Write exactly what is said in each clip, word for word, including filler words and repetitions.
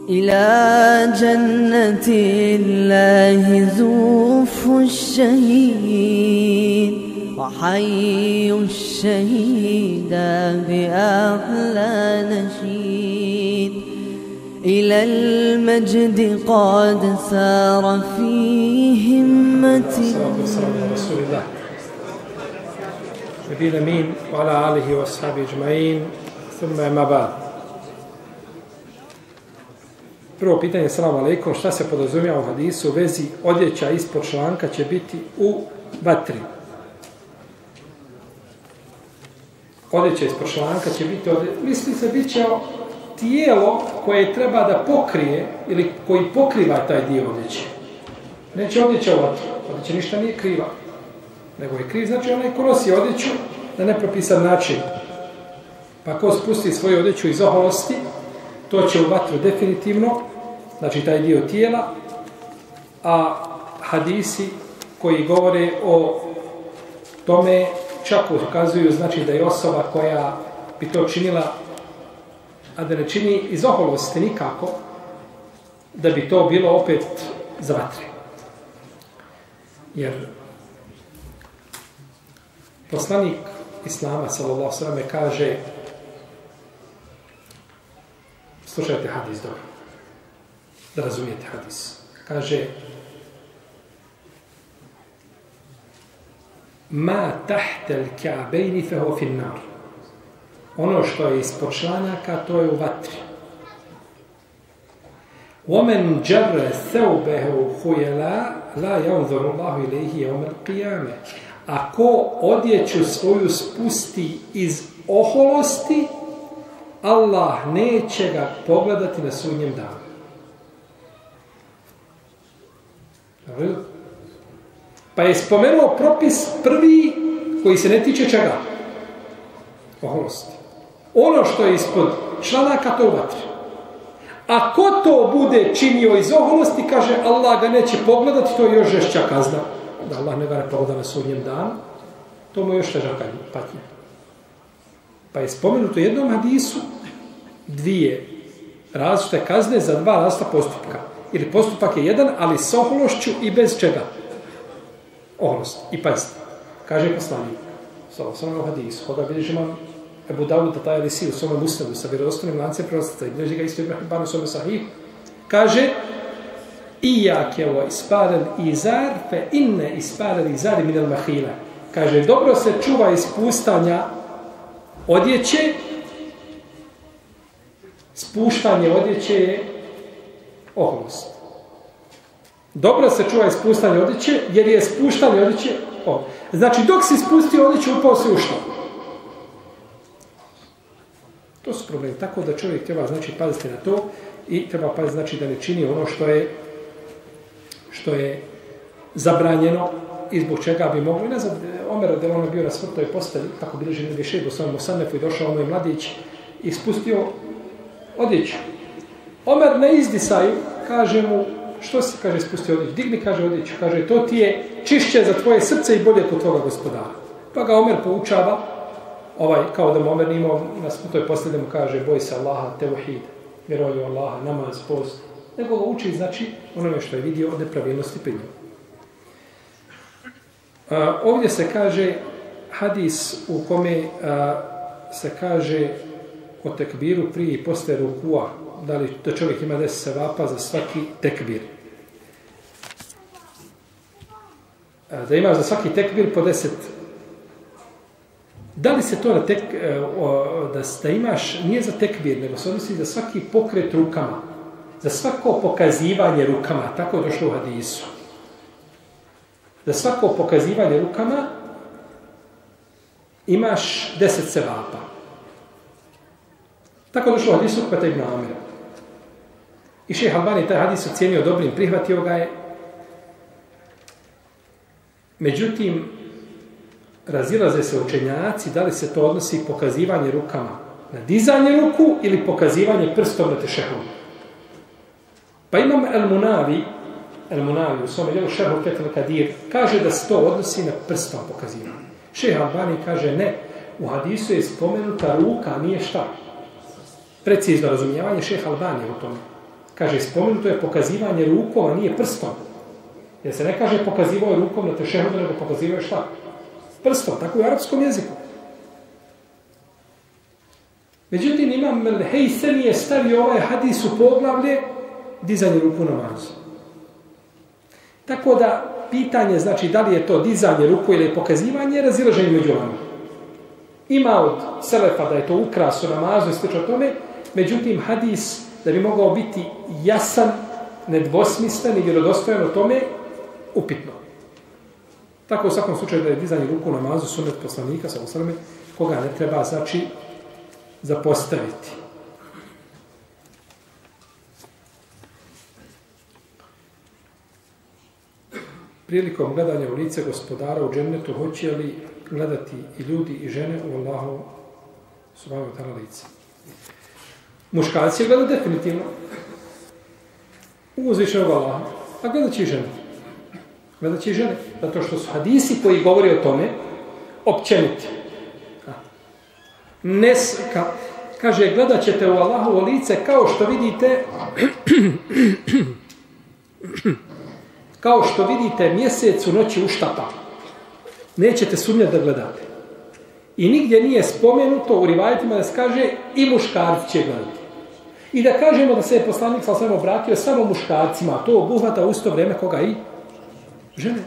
إلى جنة الله زوف الشهيد وحي الشهيد بأحلى نشيد إلى المجد قد سار في همتي. والسلام على رسول الله نبي الأمين وعلى آله وأصحابه أجمعين ثم ما بعد. Prvo pitanje, assalamu alaikum, šta se podrazumijeva u hadisu u vezi odjeća ispod članka će biti u vatri? Odjeća ispod članka će biti, odje... misli se, bit će tijelo koje treba da pokrije ili koji pokriva taj dio odjeće. Neće odjeća u vatru, odjeća ništa nije kriva. Nego je kriv, znači onaj ko nosi odjeću na nepropisan način. Pa ko spusti svoju odjeću iz oholosti, to će u vatru definitivno, znači taj dio tijela, a hadisi koji govore o tome čak ukazuju, znači da je osoba koja bi to činila, a da ne čini iz oholosti nikako, da bi to bilo opet za vatre. Jer poslanik Islama, sallallahu alejhi ve sellem, kaže, slušajte hadis dobro, da razumijete hadis. Kaže, ma tahtel ka'bejni feho finnar. Ono što je ispod članaka, to je u vatri. Omen džarre theubehu hujela, la jaunzoru Allahu ilaihi jaumel qiyame. Ako odjeću svoju spusti iz oholosti, Allah neće ga pogledati na sudnjem danu. Pa je spomenuo propis prvi koji se ne tiče čega? Oholosti. Ono što je ispod članaka, to u vatri. A ko to bude činio iz oholosti, kaže Allah ga neće pogledati, to je još žešća kazna. Da Allah ne ga ne pogleda na sudnjem danu, to mu je još teža patnja. Pa je spomenuto jednom hadisu dvije različite kazne za dva različita postupka. Ili postupak je jedan, ali s ohološću i bez čega? Oholost. I pazite, kaže poslanik, sallallahu alejhi hadisu, koga bilježi imam Ebu Davud Tataj Alisi u svome musnedu sa vjerodostojnim lancem prenoslaca i bilježi ga isto Ibrahim Ban u svome sahih, kaže Iyake wa isparel izar fe inne isparel izari minel mahila. Kaže, dobro se čuva ispustanja odjeće, spuštanje odjeće je oholost. Dobro se čuva ispustanje odjeće, jer je spuštanje odjeće oholost. Znači, dok si spustio odjeću, upao si ušlo. To su problemi. Tako da čovjek treba, znači, paziti na to i treba paziti, znači, da ne čini ono što je što je zabranjeno i zbog čega bi mogli. Ne znam, Omer da on je bio na smrtnoj postelji, tako bilježi negdje šest u svojom Musanefu i došao onoj mladić i spustio odjeću. Omer na izdisaju kaže mu, što si, kaže, spustio odjeću? Digni, kaže, odjeću. Kaže, to ti je čišće za tvoje srce i bolje kod tvoga gospodara. Pa ga Omer poučava, ovaj, kao da mu Omer nimao na smrtnoj postelji, da mu kaže, boj se Allaha, tevhid, vjeruj u Allaha, namaz, post. Nego ga uči, znači, onome što je vidio od nepravilnosti pri njemu. Ovdje se kaže hadis u kome a, se kaže o tekbiru prije i posle rukua, da li da čovjek ima deset sevapa za svaki tekbir. A, da ima za svaki tekbir po deset. Da li se to na tek, o, da, da imaš, nije za tekbir, nego se odnosi za svaki pokret rukama, za svako pokazivanje rukama, tako je došlo u hadisu. Za svako pokazivanje rukama imaš deset sevapa. Tako je došlo u hadisu Ukbeta ibn Amira. I šejh Albani taj hadis ocijenio dobrim, prihvatio ga je. Međutim, razilaze se učenjaci da li se to odnosi pokazivanje rukama na dizanje ruku ili pokazivanje prstom na tešehudu. Pa imam El-Munavi, El-Munavi u svome djelu Šerhu Fetul Kadir, kaže da se to odnosi na prstom pokazivanje. Šejh Albani kaže ne, u hadisu je spomenuta ruka, nije šta. Precizno razumijevanje šejh Albani u tome. Kaže, spomenuto je pokazivanje rukom, a nije prstom. Jer se ne kaže pokazivao rukom na tešehudu, nego pokazivao šta? Prstom, tako u arapskom jeziku. Međutim, Imam Hejsemi je stavio ovaj hadis u poglavlje dizanje ruku na namazu. Tako da, pitanje, znači, da li je to dizanje ruku ili pokazivanje, razilaženje među vama. Ima od selefa da je to ukras u namazu i slično tome, međutim, hadis da bi mogao biti jasan, nedvosmislen i vjerodostojan o tome, upitno. Tako u svakom slučaju da je dizanje ruku u namazu sunnet poslanika, sa osrame, koga ne treba, znači, zapostaviti. Prilikom gledanja u lice gospodara u džennetu, hoće li gledati i ljudi i žene u Allahu subhanahu wa ta'ala lice? Muškarci gleda definitivno u uzvišenog Allaha, a gledat će i žene. Gledat će i žene, zato što su hadisi koji govori o tome općeniti. Nes, ka, kaže, gledat ćete u Allahovo lice kao što vidite kao što vidite mjesec u noći uštapa. Nećete sumnjati da gledate. I nigdje nije spomenuto u rivajetima da se kaže i muškarci će gledati. I da kažemo da se je poslanik sa svema obratio samo muškarcima, a to obuhvata u isto vrijeme koga i žene.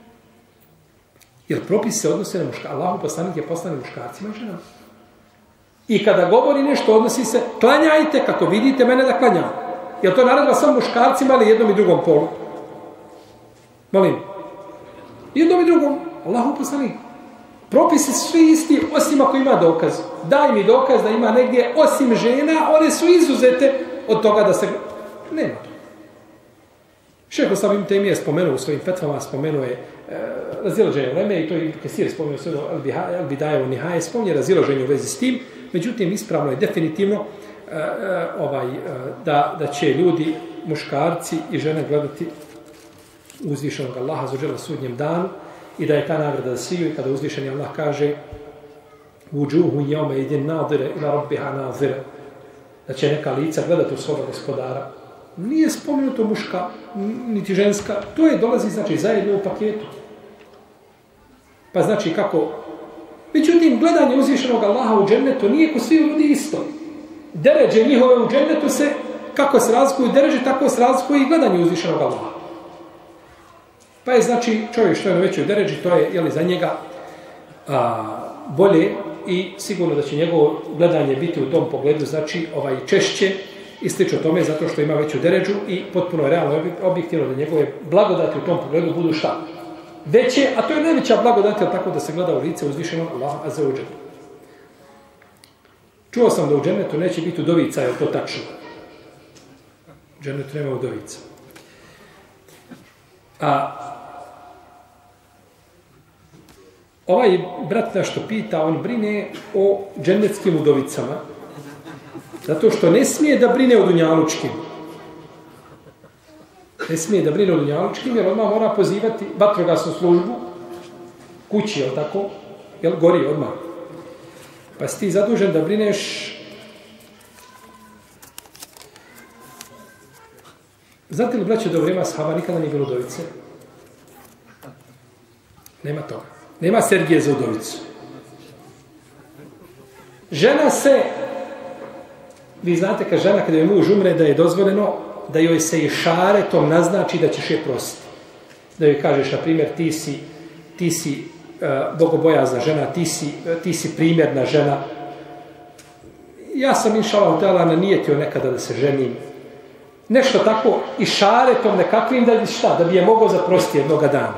Jer propis se odnose na muškarci. Allahu poslanik je poslanik muškarcima i ženama. I kada govori nešto, odnosi se, klanjajte kako vidite mene da klanjam. Je to naredba samo muškarcima ili jednom i drugom polu? Molim. Jednom i drugom. Allahu poslanik. Propisi su svi isti, osim ako ima dokaz. Daj mi dokaz da ima negdje, osim žena, one su izuzete od toga da se... Nema to. Šejh Islam Ibn Tejmije je spomenuo u svojim fetvama, spomenuo je e, razilaženje vreme i to je Kesir spomenuo sve Al-Bidaje u Nihaje, spomenuo je razilaženje u vezi s tim, međutim ispravno je definitivno e, e, ovaj, e, da, da će ljudi, muškarci i žene gledati uzvišenog Allaha za sudnjem danu i da je ta nagrada za sviju i kada uzvišeni Allah kaže vujuhu yawma idin nadire ila rabbiha nazire, da će neka lica gledati u svoga gospodara. Nije spomenuto muška, niti ženska, to je dolazi znači zajedno u paketu. Pa znači kako? Međutim, gledanje uzvišenog Allaha u džennetu nije ko svi ljudi isto. Deređe njihove u džennetu se, kako se razlikuju deređe, tako se razlikuju i gledanje uzvišenog Allaha. Pa je znači čovjek što je na većoj deređi, to je jeli, za njega a, bolje i sigurno da će njegovo gledanje biti u tom pogledu znači ovaj češće i slično tome zato što ima veću deređu i potpuno je realno objektivno da njegove blagodati u tom pogledu budu šta? Veće, a to je najveća blagodat, je tako da se gleda u lice uzvišenog Allaha azza wa dželle. Čuo sam da u džennetu neće biti udovica, je to tačno? U džennetu nema udovica. A ovaj brat našto pita, on brine o džennetskim udovicama, zato što ne smije da brine o dunjalučkim. Ne smije da brine o dunjalučkim, jer odmah mora pozivati vatrogasnu službu kući, jel tako? Jel gori odmah. Pa si ti zadužen da brineš. Znate li, braće, da u vrijeme ashaba nikada nije bilo udovice? Nema toga. Nema Sergije za udovicu. Žena se, vi znate kad žena, kada je muž umre, da je dozvoljeno da joj se i šaretom naznači da ćeš je prostiti. Da joj kažeš, na primjer, ti si, ti si uh, bogobojazna žena, ti si, uh, ti si primjerna žena. Ja sam inšala utala na nijetio nekada da se ženim. Nešto tako i šaretom nekakvim da bi šta, da bi je mogao zaprostiti jednoga dana.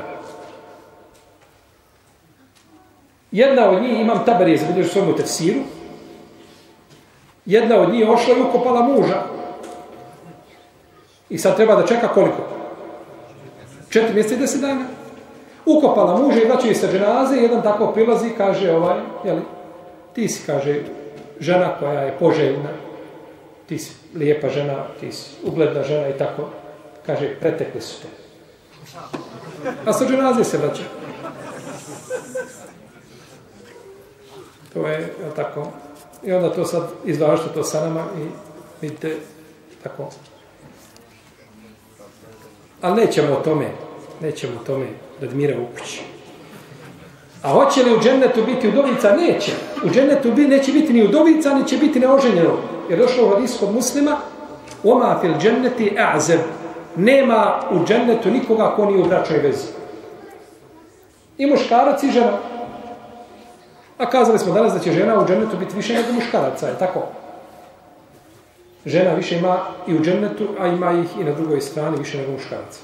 Jedna od njih, imam Tabari, zabilježi u svojom tefsiru, jedna od njih je ošla i ukopala muža. I sad treba da čeka koliko? Četiri mjeseca i deset dana. Ukopala muža i vraćaju sa dženaze, jedan tako prilazi i kaže, ovaj, jeli, ti si, kaže, žena koja je poželjna, ti si lijepa žena, ti si ugledna žena i tako. Kaže, pretekli su te. A sa dženaze se vraća. To je, je tako. I onda to sad izvažite to sa nama i vidite tako. Ali nećemo o tome, nećemo o tome radi mira u kući. A hoće li u džennetu biti udovica? Neće. U džennetu neće biti ni udovica, ni će biti neoženjeno. Jer došlo u hadisu kod Muslima, oma fil dženneti a'zeb. Nema u džennetu nikoga ko nije u bračnoj vezi. I muškarac i žena. A kazali smo danas da će žena u džennetu biti više nego muškaraca, je tako? Žena više ima i u džennetu, a ima ih i na drugoj strani više nego muškaraca.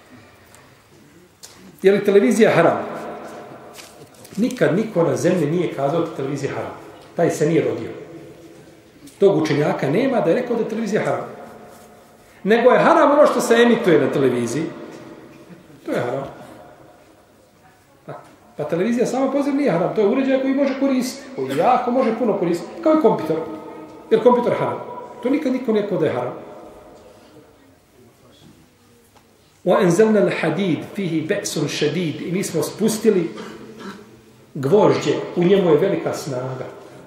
Je li televizija haram? Nikad niko na zemlji nije kazao da televizija haram. Taj se nije rodio. Tog učenjaka nema da je rekao da je televizija haram. Nego je haram ono što se emituje na televiziji. To je haram. Pa televizija sama poziv nije haram. To je uređaj koji može koristiti. Koji jako može puno koristiti. Kao i kompjuter. Jer kompjuter haram. To nikad niko nije rekao da je haram. وَأَنْزَلْنَا الْحَدِيدِ فِيهِ بَأْسٌ شَدِيدٌ. I mi smo spustili gvožđe. U njemu je velika snaga.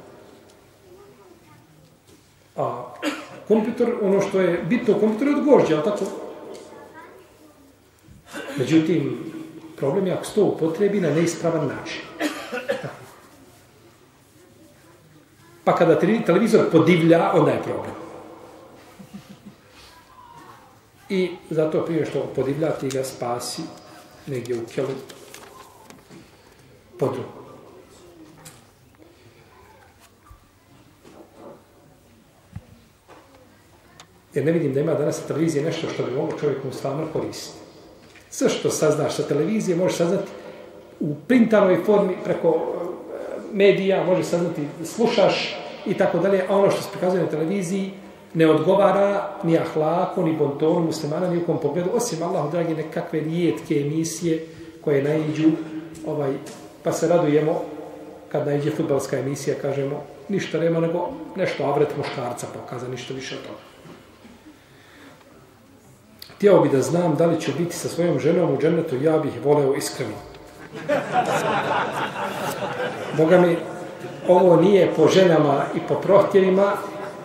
A kompjuter, ono što je bitno u kompjuteru je od gvožđa, ali tako? Međutim, problem je ako se to upotrebi na neispravan način. Pa kada televizor podivlja, onda je problem. I zato prije što podivlja, ti ga spasi negdje u kelu podru. Jer ne vidim da ima danas na televiziji nešto što bi moglo čovjeku stvarno koristiti. Sve što saznaš sa televizije možeš saznati u printanoj formi preko medija, možeš saznati, slušaš i tako dalje, a ono što se prikazuje na televiziji ne odgovara ni ahlaku, ni bontonu muslimana, ni u kom pogledu, osim Allahu dragi nekakve rijetke emisije koje naiđu, ovaj, pa se radujemo kad naiđe fudbalska emisija, kažemo, ništa nema nego nešto avret muškarca pokaza, ništa više od toga. Htio bi da znam da li ću biti sa svojom ženom u džennetu, ja bih voleo iskreno. Boga mi, ovo nije po ženama i po prohtjevima,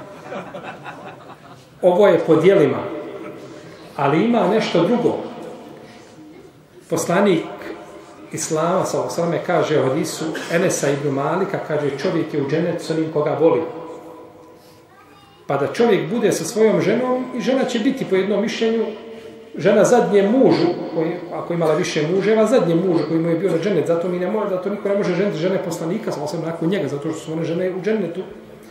ovo je po dijelima, ali ima nešto drugo. Poslanik Islama, sallallahu alejhi ve sellem, kaže u hadisu Enesa ibn Malika, kaže čovjek je u džennetu s onim koga voli. Pa da čovjek bude sa svojom ženom i žena će biti po jednom mišljenju žena zadnje mužu, koji, ako imala više muževa, zadnje mužu koji mu je bio na džennet, zato mi ne može, zato niko ne može ženiti žene poslanika, sam osam nakon njega, zato što su one žene u džennetu.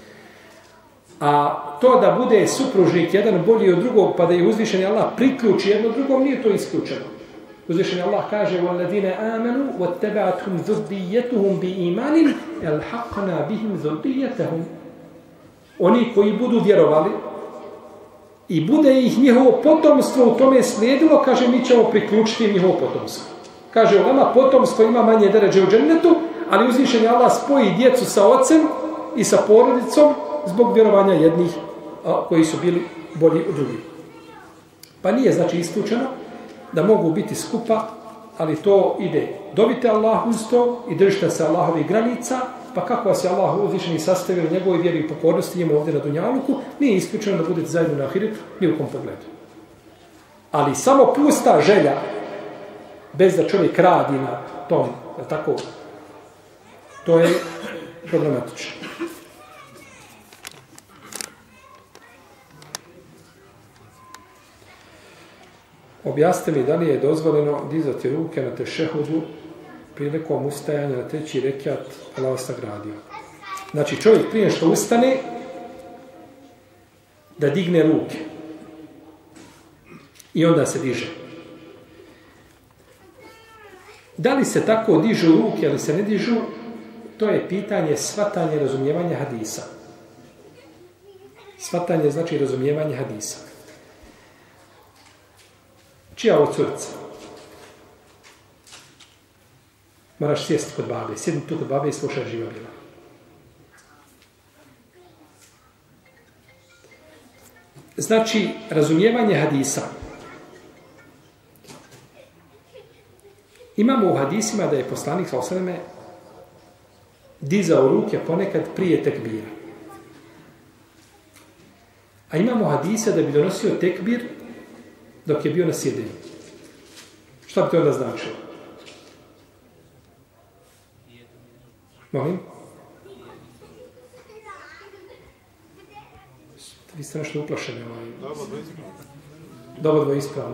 A to da bude supružnik jedan bolji od drugog, pa da je uzvišeni Allah priključi jedno drugom, nije to isključeno. Uzvišeni Allah kaže وَالَّذِينَ آمَنُوا وَاتَّبَعَتْهُمْ ذُرِّيَّتُهُمْ بِإِيمَانٍ أَلْحَقْنَا بِهِمْ ذُرِّيَّتَهُمْ. Oni koji budu vjerovali i bude ih njihovo potomstvo u tome slijedilo, kaže, mi ćemo priključiti njihovo potomstvo. Kaže, vama potomstvo ima manje deređe u džennetu, ali uzvišeni Allah spoji djecu sa ocem i sa porodicom zbog vjerovanja jednih a, koji su bili bolji od drugih. Pa nije, znači, isključeno da mogu biti skupa, ali to ide. Dovite Allah uz to i držite se Allahovih granica, pa kako vas je Allah uzvišeni sastavio u njegovoj vjeri i pokornosti njemu ovdje na dunjaluku, nije isključeno da budete zajedno na ahiretu, ni u kom pogledu. Ali samo pusta želja, bez da čovjek radi na tom, tako, to je problematično. Objasnite mi da li je dozvoljeno dizati ruke na tešehudu prilikom ustajanja na treći rekiat, Allah vas nagradio. Znači čovjek prije što ustane da digne ruke i onda se diže. Da li se tako dižu ruke ili se ne dižu, to je pitanje shvatanja i razumijevanja hadisa. Shvatanje znači razumijevanje hadisa. Čija ovo curica? Moraš sjesti kod babe. Sjedni tu kod babe i slušaj živa bila. Znači, razumijevanje hadisa. Imamo u hadisima da je poslanik sallallahu alejhi ve sellem dizao ruke ponekad prije tekbira. A imamo hadise da bi donosio tekbir dok je bio na sjedenju. Šta bi to onda značilo? Molim? Vi ste nešto uplašeni. Dobro dvoje ispravno.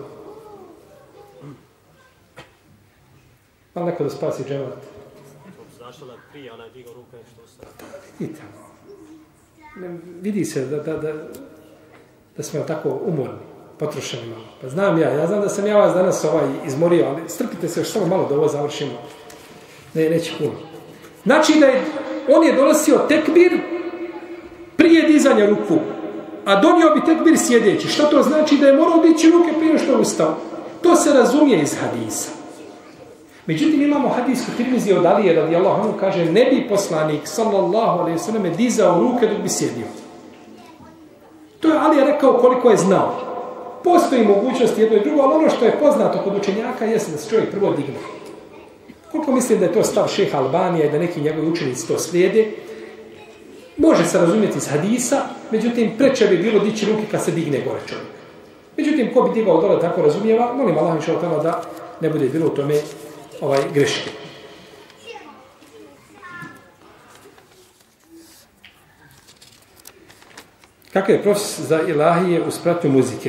Ali neko da spasi džemat. Zašto da prije onaj digao ruke što se... I tamo. Vidi se da, da, da, da smo tako umorni, potrošeni malo. Pa znam ja, ja znam da sam ja vas danas ovaj izmorio, ali strpite se još samo malo da ovo završimo. Ne, neće puno. Znači da je, on je donosio tekbir prije dizanja ruku, a donio bi tekbir sjedeći. Što to znači? Da je morao dići ruke prije što je ustao. To se razumije iz hadisa. Međutim, imamo hadisku Tirmizi od Alije, radijallahu anhu, kaže, ne bi poslanik, sallallahu alejhi ve sellem, dizao ruke dok bi sjedio. To je Alija rekao koliko je znao. Postoji mogućnost jedno i drugo, ali ono što je poznato kod učenjaka jeste da se čovjek prvo digne. Koliko mislim da je to stav šeha Albanija i da neki njegovi učenici to slijede, može se razumjeti iz hadisa, međutim, preče bi bilo dići ruke kad se digne gore čovjek. Međutim, ko bi digao dole tako razumijeva, molim Allah inša Allah da ne bude bilo u tome ovaj greške. Kakav je profes za ilahije u spratnju muzike?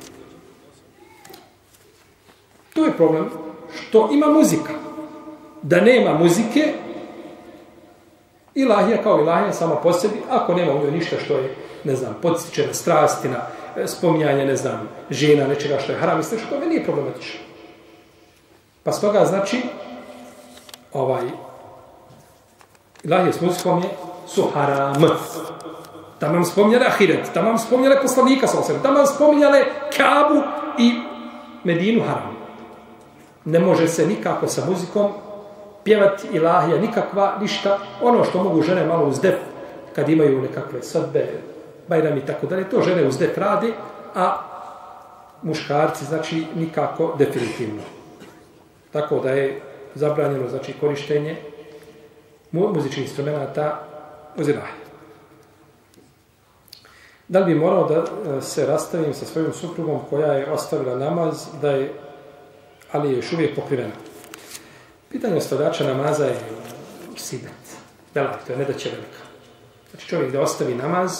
To je problem što ima muzika. Da nema muzike, ilahija kao ilahija sama po sebi, ako nema u njoj ništa što je, ne znam, podstiče na strasti, na spominjanje, ne znam, žena, nečega što je haram, i što to nije problematično. Pa stoga znači, ovaj, ilahije s muzikom je su haram. Tamam spominjale ahiret, tamam spominjale poslanika, tamam spominjale Kabu i Medinu haram. Ne može se nikako sa muzikom pjevati ilahija, nikakva, ništa. Ono što mogu žene malo uz def, kad imaju nekakve sodbe, bajrami i tako dalje, to žene uz def radi, a muškarci, znači, nikako definitivno. Tako da je zabranjeno, znači, korištenje muzičkih instrumenta uz ilahije. Da li bi morao da se rastavim sa svojom suprugom koja je ostavila namaz, da je, ali je još uvijek pokrivena? Pitanje ostavljača namaza je sibet. Velak, to je nedaća velika. Znači čovjek da ostavi namaz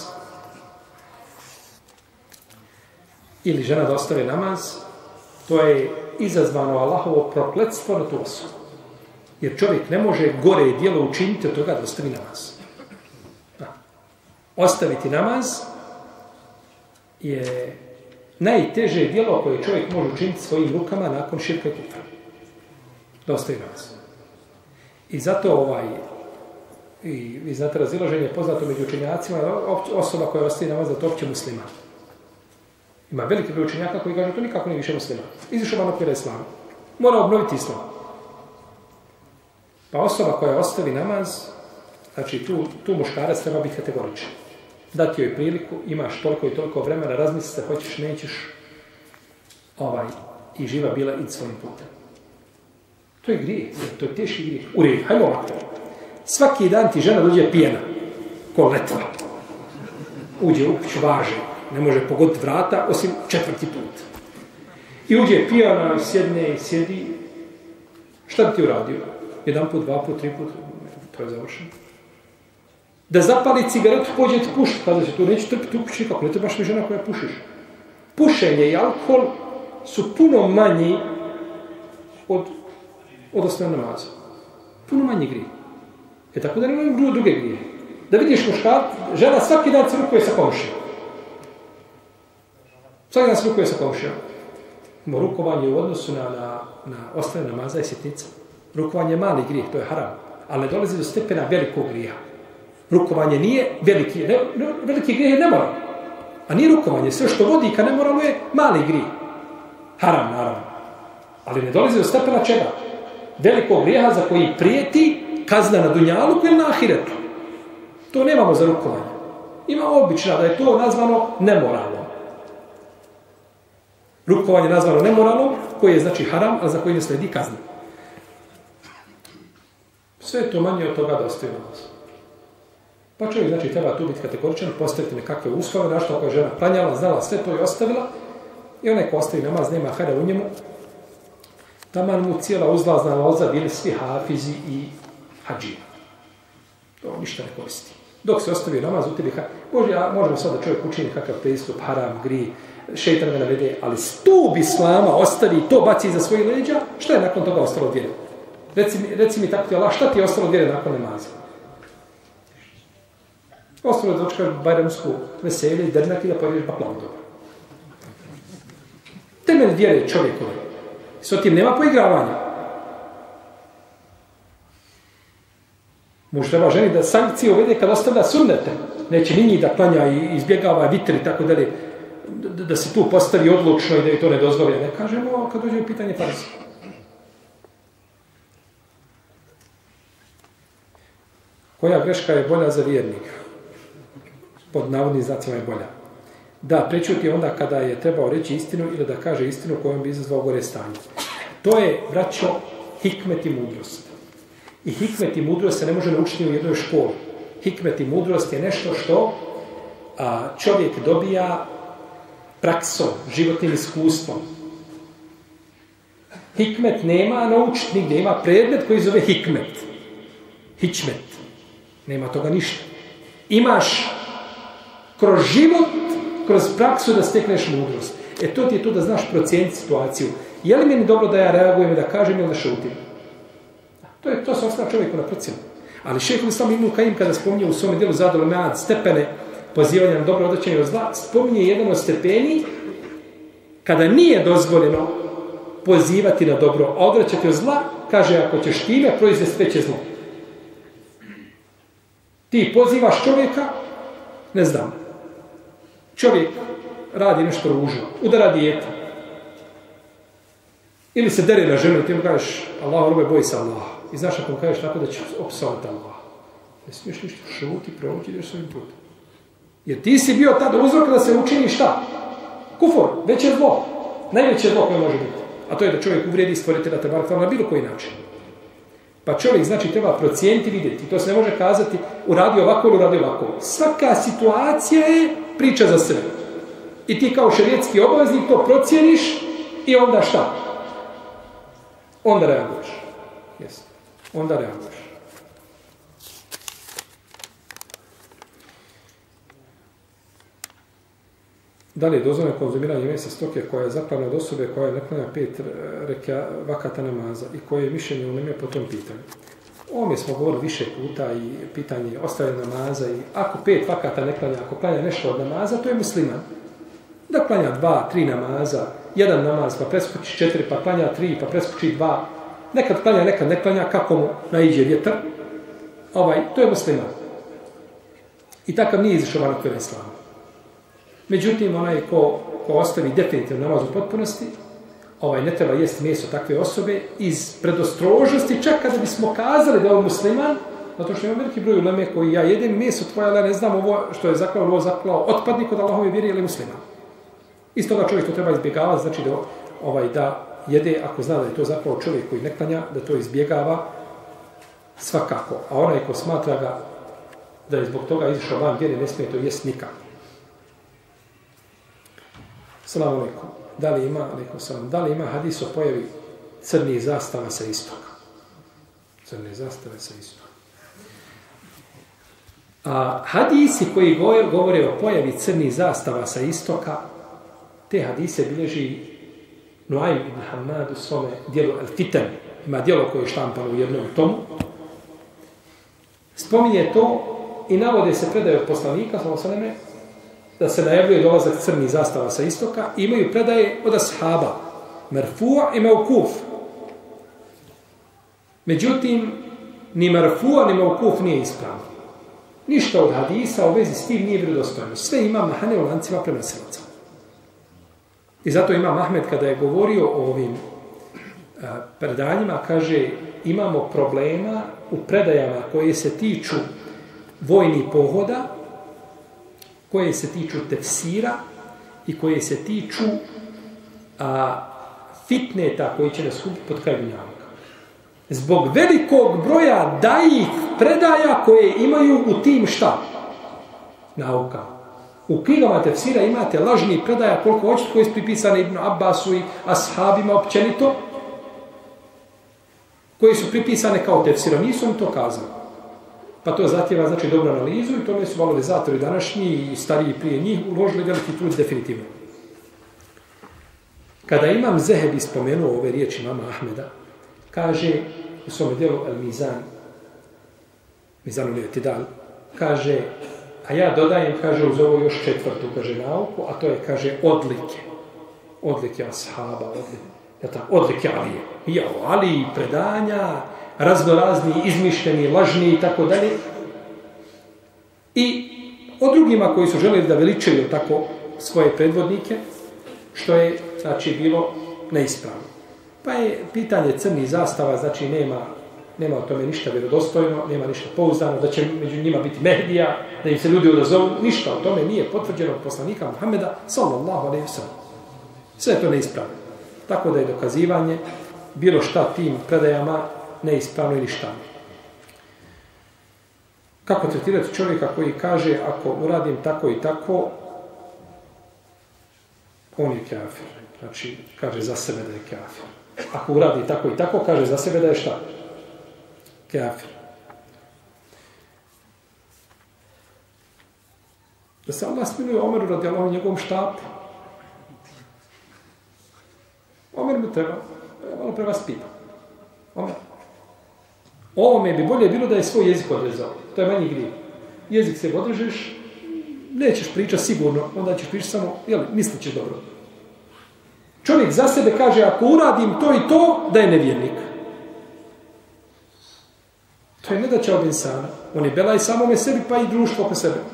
ili žena da ostavi namaz, to je izazvano Allahovo prokletstvo na tu osobu. Jer čovjek ne može gore djelo učiniti od toga da ostavi namaz. Da. Ostaviti namaz je najteže djelo koje čovjek može učiniti svojim rukama nakon širka i kufra. Da ostavi namaz. I zato ovaj, i, vi znate, razilaženje je poznato među učenjacima, osoba koja ostavi namaz da to opće musliman. Ima veliki broj učenjaka koji kažu to nikako nije više musliman. Izišao van okvira islama. Mora obnoviti islam. Pa osoba koja ostavi namaz, znači tu, tu muškarac treba biti kategoričan. Dati joj priliku, imaš toliko i toliko vremena, razmisli se, hoćeš, nećeš, ovaj, i živa bila i svojim putem. To je grijeh, to je teški grijeh. U redu, hajmo ovako. Svaki dan ti žena dođe pijena, ko letva. Uđe u kuću, važe, ne može pogoditi vrata, osim četvrti put. I uđe pijana, sjedne, sjedi. Šta bi ti uradio? Jedan put, dva put, tri put, to je završeno. Da zapali cigaretu, pođe ti pušiti, kada će tu neće trpiti upući nikako, ne trebaš mi žena koja pušiš. Pušenje i alkohol su puno manji od, od osnovne namaza. Puno manji grije. E tako da nemaju druge grije. Da vidiš muškar, žena svaki dan se rukuje sa komšijom. Svaki dan se rukuje sa komšijom. Rukovanje u odnosu na, na, na osnovne namaza je sitnica. Rukovanje je mali grijeh, to je haram. Ali ne dolazi do stepena velikog grijeha. Rukovanje nije veliki, ne, ne, veliki grijeh je nemoral. A nije rukovanje, sve što vodi ka nemoralu je mali grijeh. Haram, naravno. Ali ne dolazi do stepena čega? Velikog grijeha za koji prijeti kazna na dunjaluku ili na ahiretu. To nemamo za rukovanje. Ima obična da je to nazvano nemoralno. Rukovanje je nazvano nemoralno, koji je znači haram, a za koji ne sledi kazna. Sve je to manje od toga da ostaje namaz. Pa čovjek znači treba tu biti kategoričan, postaviti nekakve uslove, našto ako je žena klanjala, znala sve to i ostavila, i onaj ko ostavi namaz nema hajda u njemu, taman mu cijela uzlazna loza bili svi hafizi i hadžije. To ništa ne koristi. Dok se ostavi namaz u tebi, može, možemo sad da čovjek učini kakav pristup, haram, gri, šeitan ga navede, ali stup islama ostavi i to baci iza svojih leđa, šta je nakon toga ostalo od vjere? Reci mi, reci mi tako ti Allah, šta ti je ostalo od vjere nakon namaza? Ostalo da dočekaš bajramsku veselje i dernak i da pojedeš baklavu dobro. Temelj vjere čovjekove. S otim nema poigravanja. Muž treba ženi da sankcije uvede kad ostavlja sunnete. Neće ni njih da klanja i izbjegava vitri i tako dalje. Da, da se tu postavi odlučno i da je to ne dozvolje. Ne kažemo kad dođe u pitanje farzi. Koja greška je bolja za vjernika? Pod navodnim znacima je bolja. Da, prečuti onda kada je trebao reći istinu ili da kaže istinu kojom bi izazvao gore stanje. To je, braćo, hikmet i mudrost. I hikmet i mudrost se ne može naučiti u jednoj školi. Hikmet i mudrost je nešto što a, čovjek dobija praksom, životnim iskustvom. Hikmet nema naučiti nigdje, ima predmet koji zove hikmet. Hičmet. Nema toga ništa. Imaš kroz život, kroz praksu da stekneš mudrost. E to ti je to da znaš procijeniti situaciju. Je li meni dobro da ja reagujem i da kažem ili da šutim? To je to se ostavlja čovjeku na procjenu. Ali šejh Islam Ibn Kajim kada spominje u svome dijelu Zadul Mead stepene pozivanja na dobro odvraćanje od zla, spominje jedan od stepeni kada nije dozvoljeno pozivati na dobro, a odvraćati od zla, kaže ako ćeš time proizvesti veće zlo. Ti pozivaš čovjeka, ne znam, čovjek radi nešto ružno, udara dijete. Ili se dere na ženu i ti mu kažeš Allah, robe, boji se Allah. I znaš ako mu kažeš tako da će opsovati Allah. Ne smiješ ništa, šuti, proći, ideš svojim putem. Jer ti si bio tada uzrok da se učini šta? Kufor, veće zlo. Najveće zlo koje može biti. A to je da čovjek uvrijedi stvoritelja Tebara na bilo koji način. Pa čovjek znači treba procijeniti, vidjeti. To se ne može kazati uradi ovako ili uradi ovako. Svaka situacija je priča za sebe. I ti kao šerijetski obaveznik to procijeniš i onda šta? Onda reaguješ. Jesi. Onda reaguješ. Da li je dozvoljeno konzumiranje mesa stoke koja je zaklana od osobe koja je naklanja pet reka vakata namaza i koje je mišljenje u neme po tom pitanju? O ovome smo govorili više puta i pitanje ostavljanja namaza i ako pet vakata ne klanja, ako klanja nešto od namaza, to je musliman. Da klanja dva, tri namaza, jedan namaz pa preskoči četiri, pa klanja tri, pa preskoči dva, nekad klanja, nekad ne klanja, kako mu naiđe vjetar, ovaj, to je musliman. I takav nije izišao van okvira islama. Međutim, onaj ko, ko ostavi definitivno namaz u potpunosti, ovaj, ne treba jesti meso takve osobe iz predostrožnosti, čak kada bismo kazali da je on musliman, zato što ima veliki broj uleme koji ja jedem meso tvoje, ali ne znam ovo što je zaklao, ovo zaklao otpadnik od Allahove vjeri ili musliman. Iz toga čovjek to treba izbjegavati, znači da, ovaj, da jede, ako zna da je to zapravo čovjek koji ne klanja, da to izbjegava svakako. A onaj ko smatra ga da je zbog toga izišao van vjeri, ne smije to jest nikako. Salamu alaikum. Da li ima, alaikum salam, da li ima hadis o pojavi crnih zastava sa istoka? Crne zastave sa istoka. A hadisi koji govore o pojavi crnih zastava sa istoka, te hadise bilježi Nuaym ibn Hamad u svome dijelu Al-Fitan. Ima dijelo koje je štampano u jednom tomu. Spominje to i navode se predaje od poslanika, sallallahu da se najavljuje dolazak crnih zastava sa istoka, imaju predaje od ashaba, marfu' i mevkuf. Međutim, ni marfu' ni mevkuf nije ispravno. Ništa od hadisa u vezi s tim nije vjerodostojno. Sve ima mahane u lancima prenosilaca. I zato Imam Ahmed kada je govorio o ovim a, predanjima, kaže imamo problema u predajama koje se tiču vojnih pohoda, koje se tiču tefsira i koje se tiču a, fitneta koji će nas kupiti pod kraj dunjaluka. Zbog velikog broja daji predaja koje imaju u tim šta? Nauka. U knjigama tefsira imate lažni predaja koliko hoćete koji su pripisane Ibn Abbasu i ashabima općenito koje su pripisane kao tefsirom, nisu on to kazali. Pa to zahtjeva znači dobru analizu i tome su valorizatori današnji i stariji prije njih uložili veliki trud definitivno. Kada Imam Zehebi spomenuo ove riječi mama Ahmeda, kaže u svome djelu Al-Mizan, Mizanul I'tidal, kaže, a ja dodajem, kaže, uz ovo još četvrtu, kaže, nauku, a to je, kaže, odlike. Odlike ashaba, odlike, odlike Alije. I o Aliji, predanja, raznorazni, izmišljeni, lažni i tako dalje. I o drugima koji su želeli da veličaju tako svoje predvodnike, što je, znači, bilo neispravno. Pa je pitanje crnih zastava, znači, nema, nema o tome ništa vjerodostojno, nema ništa pouzdano, da će među njima biti Mehdija, da im se ljudi odazovu, ništa o tome nije potvrđeno od poslanika Muhameda, sallallahu alejhi ve sellem. Sve je to neispravno. Tako da je dokazivanje bilo šta tim predajama neispravno ili šta. Kako tretirati čovjeka koji kaže ako uradim tako i tako, on je kafir. Znači, kaže za sebe da je kafir. Ako uradi tako i tako, kaže za sebe da je šta? Kafir. Da se Allah smiluje Omeru radijallahu njegovom štapu. Omer mu treba, malo prevaspita. Omer. Ovome bi bolje bilo da je svoj jezik odrezao. To je manji grijev. Jezik se odrežeš, nećeš pričati sigurno, onda ćeš pričati samo, jel, mislit ćeš dobro. Čovjek za sebe kaže, ako uradim to i to, da je nevjernik. To je nedaća od insana. On je belaj samome sebi, pa i društvo oko sebe.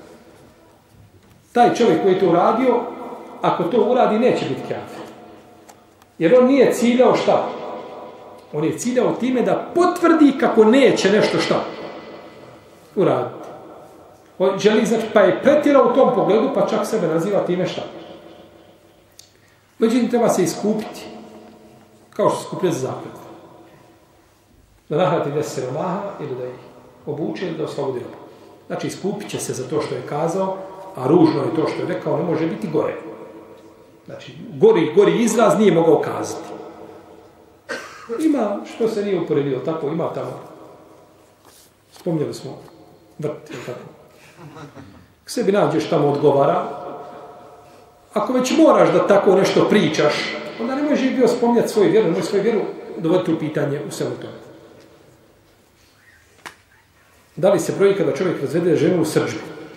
Taj čovjek koji je to uradio, ako to uradi, neće biti kafir. Jer on nije ciljao šta? On je ciljao time da potvrdi kako neće nešto šta uraditi. On želi, znači, pa je pretjerao u tom pogledu, pa čak sebe naziva time šta. Međutim, treba se iskupiti. Kao što se skupio za zaklet. Da nahrati deset siromaha ili da ih obuče ili da oslobodi robu. Znači, iskupit će se za to što je kazao, a ružno je to što je rekao, ne može biti gore. Znači, gori, gori izraz nije mogao kazati. Ima, što se nije uporedio, tako, ima tamo. Spomnjali smo vrt, ili tako. K sebi nađeš tamo odgovara. Ako već moraš da tako nešto pričaš, onda ne možeš bio spomnjati svoju vjeru, ne možeš svoju vjeru dovoditi u pitanje u svemu tome. Da li se broji kada čovjek razvede ženu u srdžbi?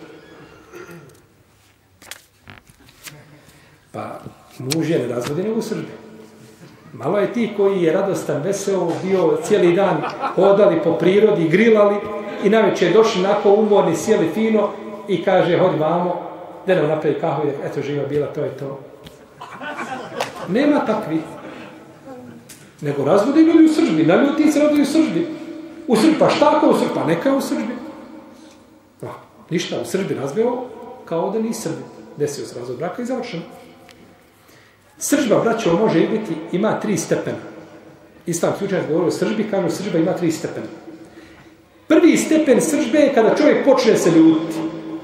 Pa muž je ne razvodi nego u srdžbi. Malo je ti koji je radostan, veseo, bio cijeli dan hodali po prirodi, grilali i navečer došli nakon umorni, sjeli fino i kaže, hodi vamo, da nam napravi kahvu i eto živa bila, to je to. Nema takvi. Nego razvodi ljudi u sržbi, naljuti se razvodi u sržbi. U sržbi, pa šta ako u sržbi? Pa neka u sržbi. No, ništa, u sržbi razveo kao da nisi sržbi. Desio se razvod braka i završeno. Sržba, braćo, može biti, ima tri stepena. Islamski učenjaci govori o sržbi, kažu sržba ima tri stepena. Prvi stepen sržbe je kada čovjek počne se ljutiti.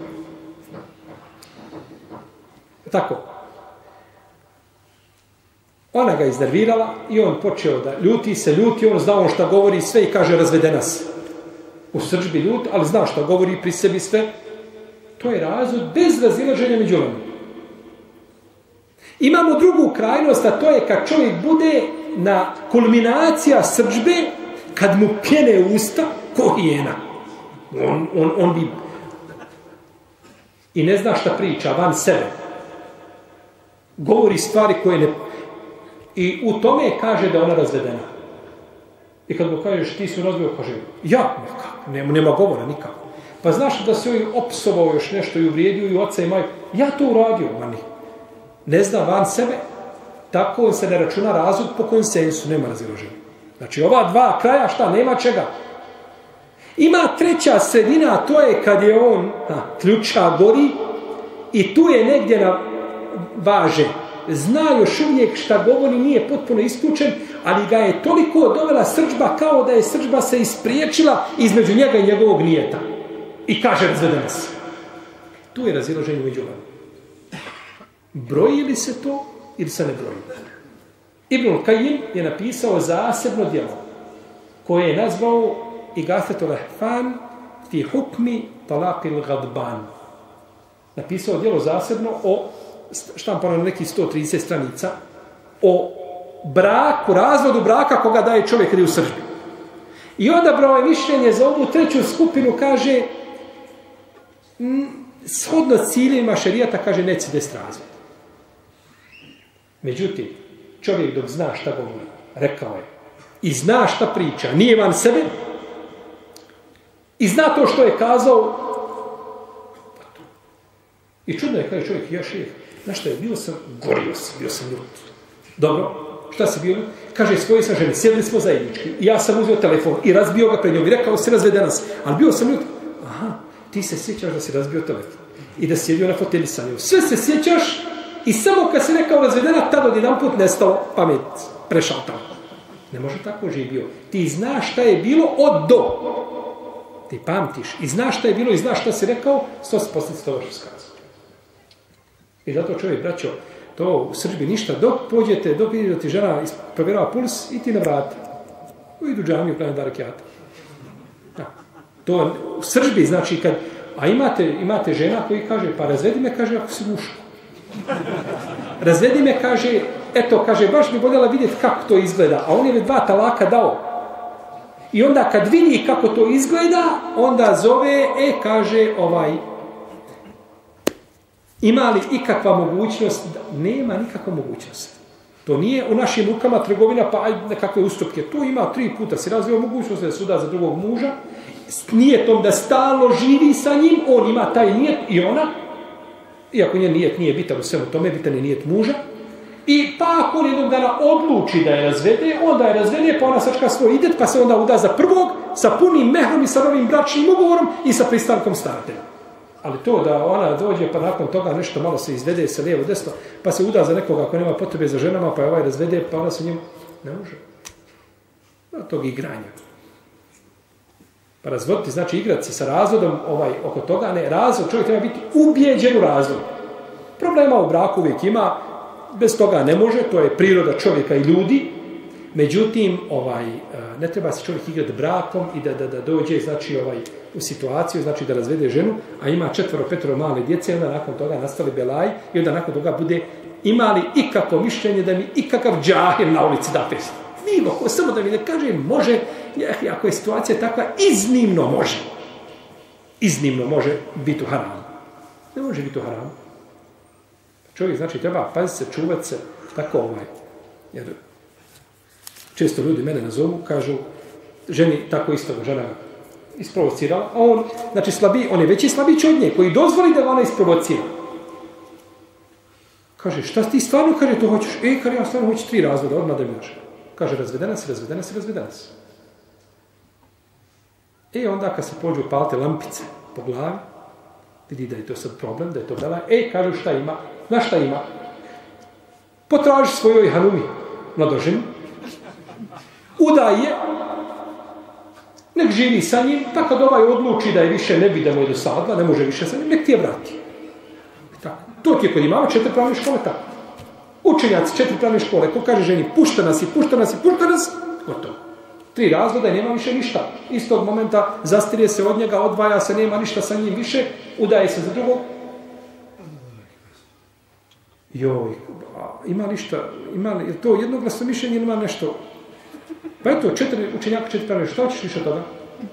Tako. Ona ga iznervirala i on počeo da ljuti se, ljuti, on zna on šta govori sve i kaže razvedena se. U sržbi ljut, ali zna šta govori pri sebi sve. To je razvod bez razilaženja među ljudima. Imamo drugu krajnost, a to je kad čovjek bude na kulminacija sržbe, kad mu pjene usta, ko hijena. On, on, on bi... I ne zna šta priča, van sebe. Govori stvari koje ne... I u tome kaže da ona razvedena. I kad mu kažeš ti si razveo, kaže ja, nema, nema govora nikako. Pa znaš da se joj opsovao još nešto i uvrijedio i oca i majku. Ja to uradio, mani. Ne zna van sebe, tako se ne računa razvod po konsensu, nema razilaženja. Znači ova dva kraja, šta, nema čega. Ima treća sredina, a to je kad je on na ključa gori i tu je negdje na važe. Zna još uvijek šta govori, nije potpuno isključen, ali ga je toliko dovela srdžba kao da je srdžba se ispriječila između njega i njegovog nijeta. I kaže razvedena se. Tu je razilaženje među vama. Broji li se to ili se ne broji? Ibnul Kajim je napisao zasebno djelo koje je nazvao Igathetul Lahfan fi hukmi talaqil gadban. Napisao djelo zasebno o štampano na nekih sto trideset stranica o braku, razvodu braka koga daje čovjek kada je u sržbi. I odabrao je mišljenje za ovu treću skupinu, kaže shodno ciljevima šerijata, kaže neće desiti razvod. Međutim, čovjek dok zna šta govori, rekao je, i zna šta priča, nije van sebe, i zna to što je kazao, i čudno je, kaže čovjek, ja šejh, znaš šta je, bio sam, gorio sam, bio sam ljut. Dobro, šta si bio? Kaže, svoji sam ženi, sjedili smo zajednički, i ja sam uzeo telefon i razbio ga pred njom i rekao se razvede nas, ali bio sam ljut. Aha, ti se sjećaš da si razbio telefon i da si sjedio na fotelji sa njom. Sve se sjećaš i samo kad si rekao razvedena, tada odjedan put nestalo pamet, prešao tamo. Ne može tako živio. Ti znaš šta je bilo od do. Ti pamtiš i znaš šta je bilo i znaš šta si rekao, sto se posljedice toga što skazao. I zato čovjek, braćo, to u Srbiji ništa, dok pođete, dok vidite da ti žena provjerava puls i ti na vrata. Idu džamiju, klanjaju dva rekjata. To u Srbiji, znači, kad, a imate, imate žena koji kaže, pa razvedi me, kaže, ako si muško. Razvedi me, kaže, eto, kaže, baš bi voljela vidjeti kako to izgleda, a on je dva talaka dao. I onda kad vidi kako to izgleda, onda zove, e, kaže, ovaj, ima li ikakva mogućnost? Nema nikakva mogućnost. To nije u našim rukama trgovina, pa aj nekakve ustupke. Tu ima tri puta se razvio mogućnost da se uda za drugog muža, s nijetom da stalno živi sa njim, on ima taj nijet i ona, iako njen nijet nije bitan u svemu tome, bitan je nijet muža, i pa ako on jednog dana odluči da je razvede, onda je razvede, pa ona sačka svoj idet, pa se onda uda za prvog, sa punim mehrom i sa novim bračnim ugovorom i sa pristankom staratelja. Ali to da ona dođe, pa nakon toga nešto malo se izvede sa lijevo desno, pa se uda za nekoga ako nema potrebe za ženama, pa je ovaj razvede, pa ona se njim ne može. Od tog igranja. Pa razvoditi, znači igrati se sa razvodom ovaj, oko toga, ne, razvod, čovjek treba biti ubijeđen u razvod. Problema u braku uvijek ima, bez toga ne može, to je priroda čovjeka i ljudi, međutim, ovaj, ne treba se čovjek igrati brakom i da, da, da dođe, znači, ovaj, u situaciju, znači da razvede ženu, a ima četvoro, petoro male djece, onda nakon toga nastali belaj i onda nakon toga bude imali ikako mišljenje da mi ikakav džahil na ulici da pesti. Nivo, samo da mi ne kaže, može, ako je situacija takva, iznimno može. Iznimno može biti u haramu. Ne može biti u haramu. Čovjek, znači, treba paziti se, čuvati se, tako ovaj. Jer često ljudi mene nazovu, kažu, ženi tako isto, žena isprovocirala, a on, znači, slabiji, on je veći slabić od nje, koji dozvoli da ona isprovocira. Kaže, šta ti stvarno, kaže, to hoćeš? E, kaže, ja stvarno hoću tri razvoda, odmah da mi daš. Kaže, razvedena si, razvedena si, razvedena si. E, onda kad se pođu palite lampice po glavi, vidi da je to sad problem, da je to bela, e, kažu šta ima, znaš šta ima? Potraži svojoj hanumi, mladoženu, udaj je, nek živi sa njim, pa kad ovaj odluči da je više ne bi da mu je dosadla, ne može više sa njim, nek ti je vrati. Tako. To ti je kod imama četiri pravne škole, tako. Učenjaci četiri pravne škole, ko kaže ženi, pušta nas i pušta nas i pušta nas, gotovo. Tri razvoda i nema više ništa. Istog momenta zastirje se od njega, odvaja se, nema ništa sa njim više, udaje se za drugog. Joj, ima ništa, ima li, to jednoglasno mišljenje ima nešto. Pa eto, četiri učenjaka, četiri pravne, šta hoćeš više toga?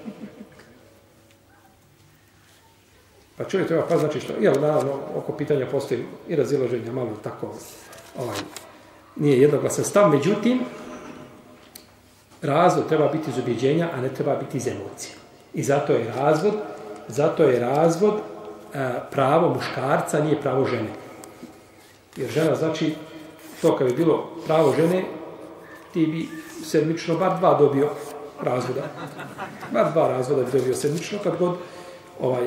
Pa čovjek treba pa znači što, jel, naravno, oko pitanja postoji i razilaženja, malo tako, ovaj, nije jednoglasan stav, međutim, razvod treba biti iz ubjeđenja, a ne treba biti iz emocija. I zato je razvod, zato je razvod e, pravo muškarca, nije pravo žene. Jer žena, znači, to kad bi bilo pravo žene, ti bi sedmično bar dva dobio razvoda. Bar dva razvoda bi dobio sedmično, kad god ovaj,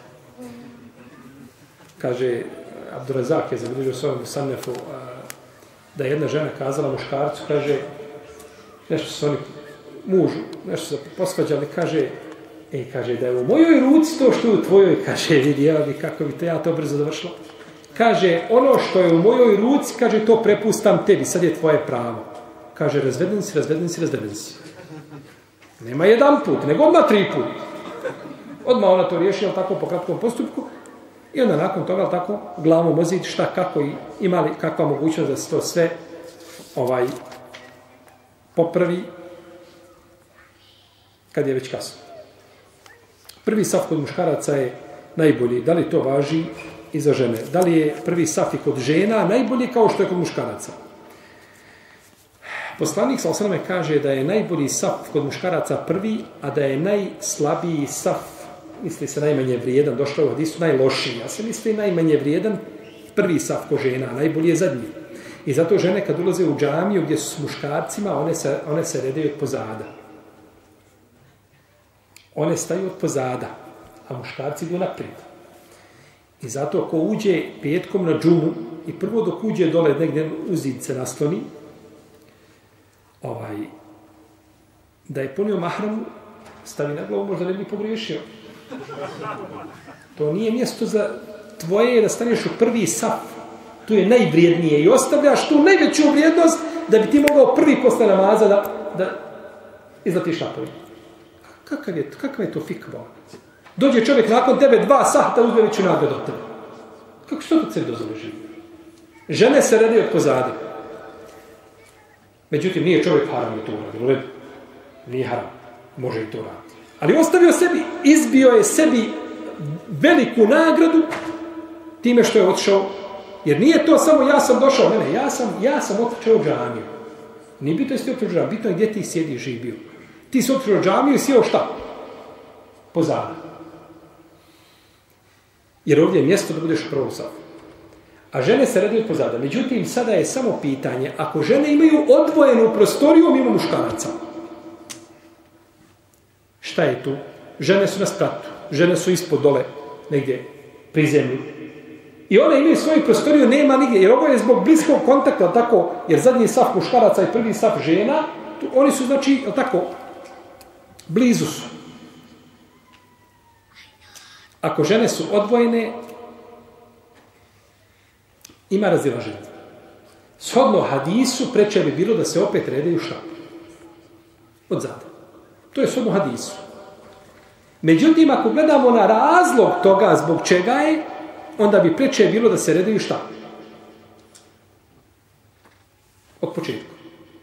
kaže, Abdurazak je zabilježio svojom Sanefu, da je jedna žena kazala muškarcu, kaže, nešto su oni mužu, nešto su posvađali, kaže, ej, kaže, da je u mojoj ruci to što je u tvojoj, kaže, vidi, evo bi kako bi to ja to brzo završila. Kaže, ono što je u mojoj ruci, kaže, to prepustam tebi, sad je tvoje pravo. Kaže, razveden si, razveden si, razveden si. Nema jedan put, nego odmah tri put. Odmah ona to riješi, ali tako po kratkom postupku. I onda nakon toga, ali tako, glavom ozid šta, kako i imali, kakva mogućnost da se to sve ovaj, popravi kad je već kasno. Prvi saf kod muškaraca je najbolji. Da li to važi i za žene? Da li je prvi saf i kod žena najbolji kao što je kod muškaraca? Poslanik sallallahu alejhi ve sellem kaže da je najbolji saf kod muškaraca prvi, a da je najslabiji saf, misli se najmanje vrijedan, došlo u hadisu, najlošiji. Ja se misli najmanje vrijedan prvi saf kod žena, najbolji je zadnji. I zato žene kad ulaze u džamiju gdje su s muškarcima, one se, one se redaju od pozada. One staju od pozada, a muškarci idu naprijed. I zato ko uđe petkom na džumu i prvo dok uđe dole negdje u zid se nasloni, ovaj, da je ponio mahramu, stavi na glavu, možda ne bi pogriješio. To nije mjesto za tvoje da staneš u prvi saf. Tu je najvrijednije i ostavljaš tu najveću vrijednost da bi ti mogao prvi posle namaza da, da izlatiš napolje. Kakav je, kakav je to fikva? Dođe čovjek nakon tebe dva sata uzme veću nagradu od tebe. Kako što to sebi dozvoli živi? Žene se radi od pozadi. Međutim, nije čovjek haram i to uradio. Nije haram. Može i to raditi. Ali ostavio sebi, izbio je sebi veliku nagradu time što je otišao. Jer nije to samo ja sam došao, ne, ne, ja sam, ja sam otišao u džamiju. Nije bitno jesi ti otišao u džamiju, bitno je gdje ti sjedi i živio. Ti si otišao u džamiju i sjeo šta? Pozada. Jer ovdje je mjesto da budeš u prvom safu. A žene se radi od pozada. Međutim, sada je samo pitanje, ako žene imaju odvojenu prostoriju mimo muškaraca, šta je tu? Žene su na spratu, žene su ispod dole, negdje pri zemlji. I one imaju svoju prostoriju, nema nigdje, jer ovo je zbog bliskog kontakta, tako, jer zadnji saf muškaraca i prvi saf žena, tu, oni su, znači, tako, blizu su. Ako žene su odvojene, ima razilaženje. Shodno hadisu, preče bi bilo da se opet redaju šta? Od zada. To je shodno hadisu. Međutim, ako gledamo na razlog toga zbog čega je, onda bi preče bilo da se redaju šta? Od početka.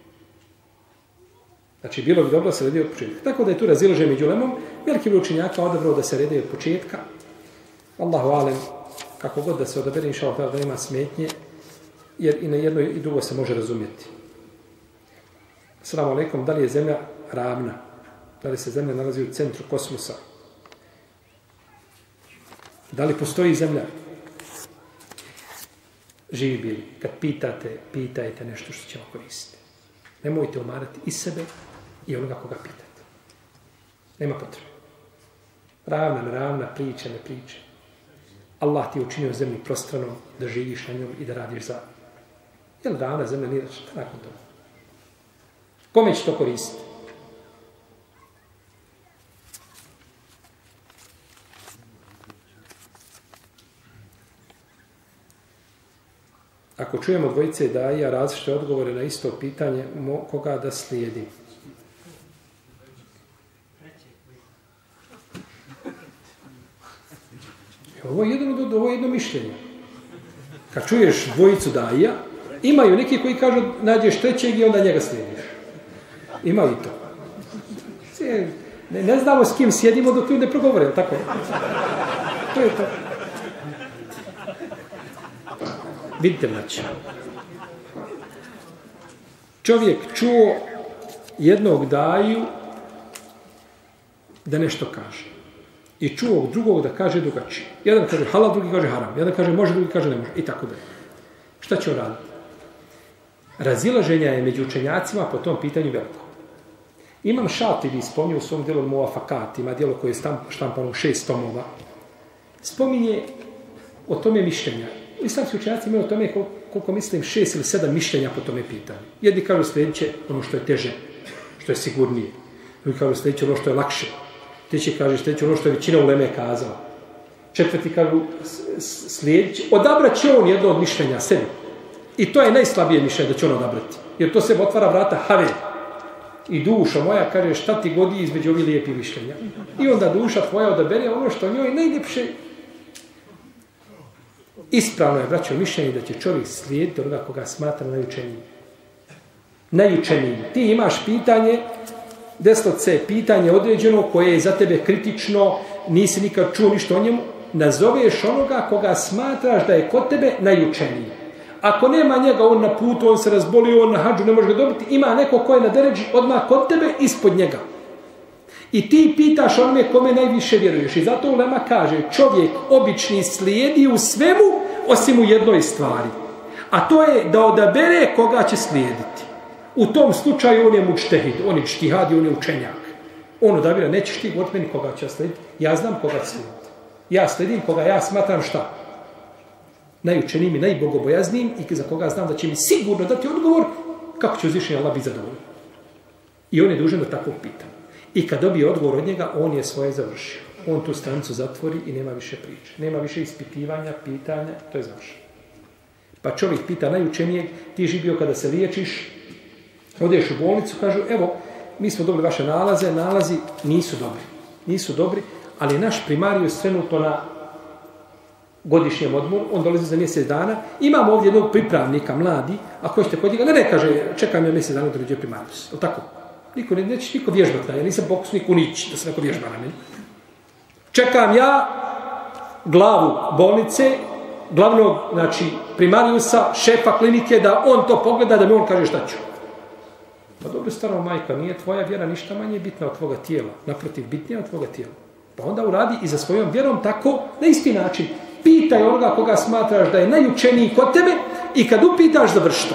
Znači, bilo bi dobro da se redaju od početka. Tako da je tu razilaženje među lemom. Veliki broj učenjaka odabrao da se redaju od početka. Allahu alem, kako god da se odabere, inša Allah, da ima smetnje, jer i na jedno i drugo se može razumjeti. Assalamu alaikum, da li je zemlja ravna? Da li se zemlja nalazi u centru kosmosa? Da li postoji zemlja? Živi bili. Kad pitate, pitajte nešto što će vam koristiti. Nemojte umarati i sebe i onoga koga pitate. Nema potrebe. Ravna, neravna, priče, ne priče. Allah ti je učinio zemlju prostranom da živiš na njom i da radiš za. Jel ravna zemlja nije šta nakon toga? Kome će to koristiti? Ako čujemo dvojice daija različite odgovore na isto pitanje, koga da slijedi? Ovo je jedno, ovo je jedno mišljenje. Kad čuješ dvojicu daija, imaju neki koji kažu nađeš trećeg i onda njega slijediš. Imaju to. Ne, ne znamo s kim sjedimo dok ljudi ne progovore, tako? To je to. Vidite, znači. Čovjek čuo jednog daju da nešto kaže. I čuo drugog da kaže drugačije. Jedan kaže halal, drugi kaže haram. Jedan kaže može, drugi kaže ne može. I tako dalje. Šta će on raditi? Razilaženja je među učenjacima po tom pitanju veliko. Imam Šatibi spominje u svom djelu Muafakat, ima djelo koje je štampano u šest tomova. Spominje o tome mišljenja. Islamski učenjaci imaju o tome, koliko, koliko mislim, šest ili sedam mišljenja po tome pitanju. Jedni kažu sljedeće ono što je teže, što je sigurnije. Drugi kažu sljedeće ono što je lakše. Treći kaže sljedeće ono što je većina uleme kazala. Četvrti kažu sljedeće. Odabrat će on jedno od mišljenja sebi. I to je najslabije mišljenje da će on odabrati. Jer to se otvara vrata have. I dušo moja, kaže, šta ti godi između ovih lijepih mišljenja? I onda duša tvoja odabere ono što njoj najljepše. Ispravno je, braćo, mišljenje da će čovjek slijediti onoga koga smatra najučenijim. Najučenijim. Ti imaš pitanje, desloce, pitanje određeno koje je za tebe kritično, nisi nikad čuo ništa o njemu, nazoveš onoga koga smatraš da je kod tebe najučeniji. Ako nema njega, on na putu, on se razbolio, on na hadžu, ne može ga dobiti, ima neko ko je na deređi odmah kod tebe, ispod njega. I ti pitaš onome kome najviše vjeruješ. I zato ulema kaže, čovjek obični slijedi u svemu, osim u jednoj stvari. A to je da odabere koga će slijediti. U tom slučaju on je mučtehid, on je čtihad i on je učenjak. On odabira, nećeš ti govoriti meni koga će slijediti. Ja znam koga će slijediti. Ja slijedim koga ja smatram šta? Najučenijim i najbogobojaznijim i za koga znam da će mi sigurno dati odgovor kako će uzvišenje Allah biti zadovoljno. I on je dužan da tako pita. I kad dobije odgovor od njega, on je svoje završio. On tu stranicu zatvori i nema više priče. Nema više ispitivanja, pitanja, to je završeno. Pa čovjek pita najučenijeg, ti živio kada se liječiš, odeš u bolnicu, kažu, evo, mi smo dobili vaše nalaze, nalazi nisu dobri. Nisu dobri, ali naš primarijus trenutno na godišnjem odmoru, on dolazi za mjesec dana, imamo ovdje jednog pripravnika, mladi, a ko ćete kod njega, ne, ne, kaže, čekaj me mjesec dana da dođe primarijus. O tako? Niko, ne, neće niko vježbati, ja nisam pokusnik u nić, da se neko vježba na meni. Čekam ja glavu bolnice, glavnog, znači, primarijusa, šefa klinike, da on to pogleda, da mi on kaže šta ću. Pa dobro, staro majka, nije tvoja vjera ništa manje bitna od tvoga tijela. Naprotiv, bitnija od tvoga tijela. Pa onda uradi i za svojom vjerom tako, na isti način. Pitaj onoga koga smatraš da je najučeniji kod tebe i kad upitaš, završi to.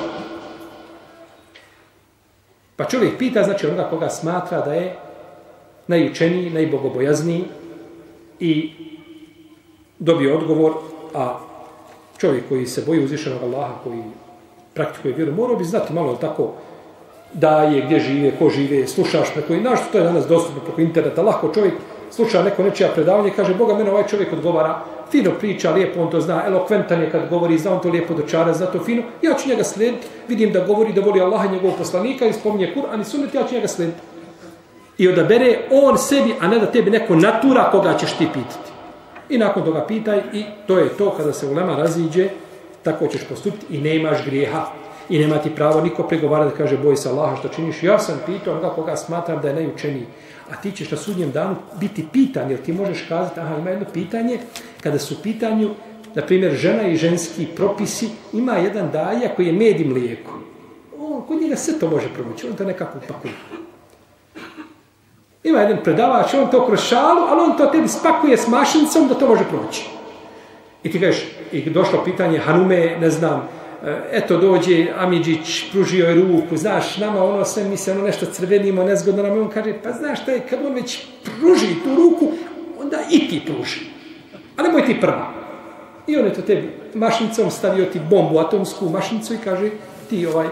Pa čovjek pita, znači onoga koga smatra da je najučeniji, najbogobojazniji i dobije odgovor, a čovjek koji se boji uzvišenog Allaha, koji praktikuje vjeru, morao bi znati malo tako da je gdje žive, ko žive, slušaš preko, našto to je danas dostupno preko interneta, lako čovjek sluša neko nečija predavanje i kaže, Boga, mene ovaj čovjek odgovara, fino priča, lijepo on to zna, elokventan je kad govori, zna on to lijepo dočara, zna to fino, ja ću njega slijediti, vidim da govori, da voli Allaha i njegovog poslanika i spominje Kur'an i sunnet, ja ću njega slijediti. I odabere on sebi, a ne da tebi neko natura koga ćeš ti pitati. I nakon toga pitaj i to je to kada se ulema raziđe, tako ćeš postupiti i nemaš grijeha. I nema ti pravo niko pregovara da kaže boj se Allaha što činiš. Ja sam pitao onoga koga smatram da je najučeniji. A ti ćeš na sudnjem danu biti pitan, jer ti možeš kazati, aha, ima jedno pitanje, kada su u pitanju, na primjer, žena i ženski propisi, ima jedan daja koji je med i mlijeko. On, kod njega sve to može provući, on to nekako upakuje. Ima jedan predavač, on to kroz šalu, ali on to tebi spakuje s mašinicom da to može provući. I ti kažeš, i došlo pitanje Hanume, ne znam, eto dođe Amidžić, pružio je ruku, znaš, nama ono sve, mi se ono nešto crvenimo, nezgodno nam, on kaže, pa znaš šta je, kad on već pruži tu ruku, onda i ti pruži. A nemoj ti prva. I on je to tebi mašinicom stavio ti bombu, atomsku mašinicu i kaže, ti ovaj,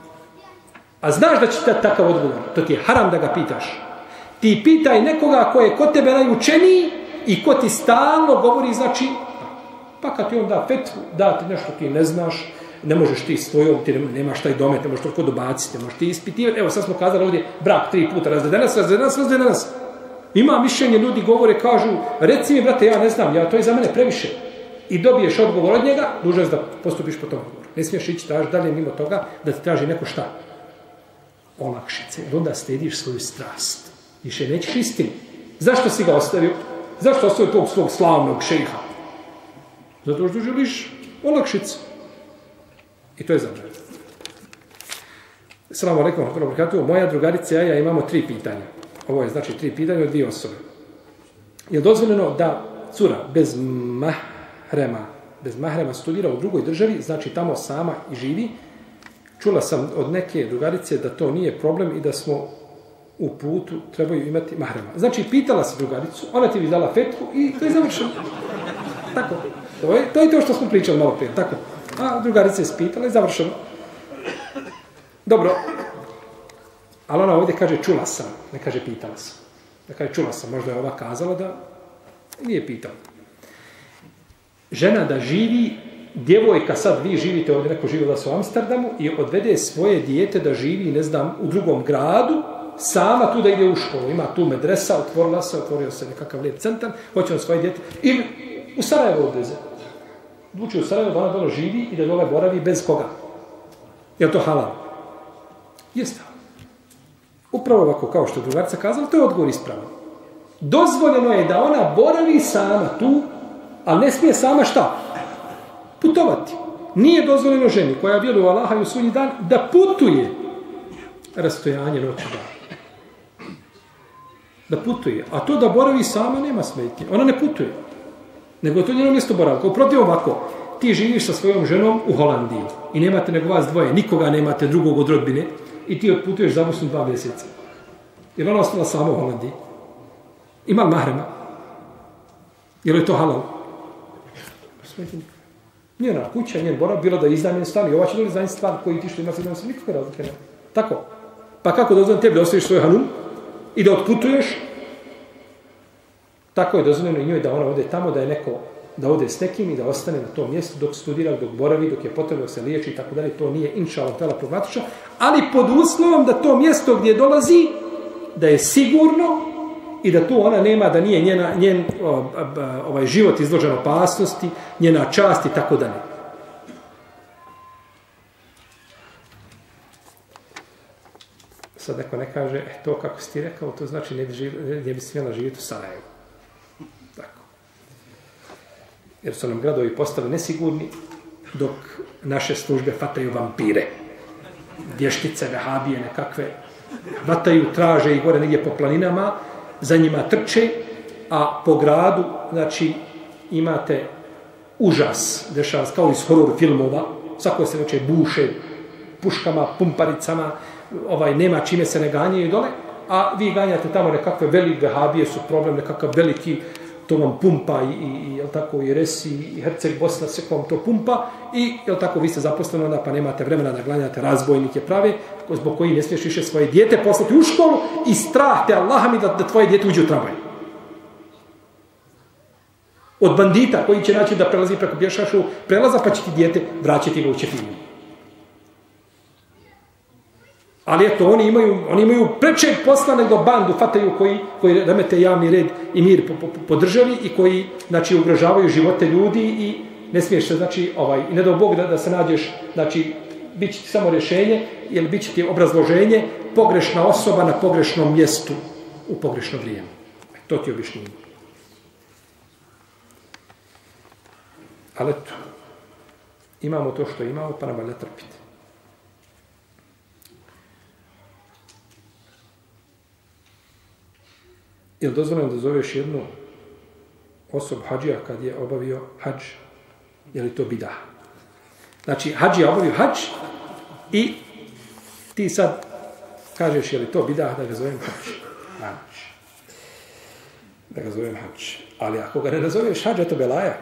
a znaš da će ti takav odgovor, to ti je haram da ga pitaš. Ti pitaj nekoga ko je kod tebe najučeniji i ko ti stalno govori, znači, pa kad ti on da fetvu, da ti nešto ti ne znaš, ne možeš ti s tvojom, ti nemaš taj domet, ne možeš toliko dobaciti, ne možeš ti ispitivati. Evo sad smo kazali ovdje, brak tri puta, razvede nas, razvede nas, razvede nas. Ima mišljenje, ljudi govore, kažu, reci mi, brate, ja ne znam, ja, to je za mene previše. I dobiješ odgovor od njega, dužan da postupiš po tom odgovoru. Ne smiješ ići traži dalje mimo toga da ti traži neko šta? Olakšice. Onda slijediš svoju strast. Više nećeš istinu. Zašto si ga ostavio? Zašto ostavio tog svog slavnog šejha? Zato što želiš olakšice. I to je zabranjeno. Assalamu alejkum wa rahmatullahi. Moja drugarica i ja imamo tri pitanja. Ovo je znači tri pitanja od dvije osobe. Je li dozvoljeno da cura bez mahrema, bez mahrema studira u drugoj državi, znači tamo sama i živi? Čula sam od neke drugarice da to nije problem i da smo u putu trebaju imati mahrema. Znači pitala si drugaricu, ona ti bi dala fetvu i to je završeno. Tako. To je to, je to što smo pričali malo prije. Tako. A drugarica je spitala i završeno. Dobro. Ali ona ovdje kaže čula sam, ne kaže pitala sam. Ne kaže čula sam, možda je ova kazala da nije pitala. Žena da živi, djevojka sad vi živite ovdje, neko živi da su u Amsterdamu i odvede svoje dijete da živi, ne znam, u drugom gradu sama tu da ide u školu. Ima tu medresa, otvorila se, otvorio se nekakav lijep centar, hoće on svoje djete. Ili u Sarajevo odveze. Odlučio u Sarajevo da ona dole živi i da dole boravi bez koga. Je li to halal? Jeste. Upravo ovako, kao što je drugarica kazala, to je odgovor ispravan. Dozvoljeno je da ona boravi sama tu, ali ne smije sama šta? Putovati. Nije dozvoljeno ženi koja vjeruje u Allaha i u sudnji dan da putuje rastojanje noći dan. Da putuje. A to da boravi sama nema smetnje. Ona ne putuje. Nego je to njeno mjesto boravka. Uprotiv ovako, ti živiš sa svojom ženom u Holandiji i nemate nego vas dvoje, nikoga nemate drugog od rodbine i ti otputuješ za Bosnu dva mjeseca. Jer ona ostala sama u Holandiji. Ima li mahrema? Je li to halal? Smetnje. Njena kuća, njen borav, bilo da je iznajmljen stan i ova će doli iznajmljen stan koji ti što ima se nema nikakve razlike. Nema. Tako. Pa kako dozvoljeno tebi da ostaviš svoj hanum i da otputuješ? Tako je dozvoljeno i njoj da ona ode tamo, da je neko, da ode s nekim i da ostane na tom mjestu dok studira, dok boravi, dok je potrebno, dok se liječi i tako dalje. To nije inša Allah tela problematično, ali pod uslovom da to mjesto gdje dolazi, da je sigurno i da tu ona nema, da nije njena, njen ovaj život izložen opasnosti, njena čast i tako dalje. Sad neko ne kaže, e, to kako si ti rekao, to znači ne bi, živ, ne bi smjela živjeti u Sarajevu. Tako. Jer su nam gradovi postali nesigurni, dok naše službe fataju vampire. Vještice, vehabije, nekakve, vataju, traže i gore negdje po planinama, za njima trče, a po gradu, znači, imate užas, dešava kao iz horor filmova, svako se veće buše puškama, pumparicama, ovaj, nema čime se ne ganjaju dole, a vi ganjate tamo nekakve velike vehabije su problem, nekakav veliki, to vam pumpa i, i, jel tako, i Resi, i Herceg Bosna, sve vam to pumpa i, jel tako, vi ste zaposleni onda, pa nemate vremena da ganjate razbojnike prave, zbog koji ne smiješ više svoje dijete poslati u školu i strah te Allaha mi da, da tvoje dijete uđe u tramvaj. Od bandita koji će naći da prelazi preko pješaču prelaza, pa će ti dijete vraćati ga u ćefinu. Ali eto, oni imaju, oni imaju prečeg posla nego bandu fataju koji, koji remete javni red i mir po, po, po državi i koji, znači, ugrožavaju živote ljudi i ne smiješ se, znači, ovaj, i ne dao Bog da, da se nađeš, znači, bit će ti samo rješenje ili bit će ti obrazloženje pogrešna osoba na pogrešnom mjestu u pogrešno vrijeme. To ti objašnjenje. Ali eto, imamo to što imamo, pa nam valja trpiti. Je li dozvoljeno da zoveš jednu osobu hađija kad je obavio hađ? Je li to bidah? Znači, hađija obavio hađ i ti sad kažeš je li to bidah da ga zovem hađ? Hađ. Da ga zovem hađ. Ali ako ga ne nazoveš hađ, je to belaja.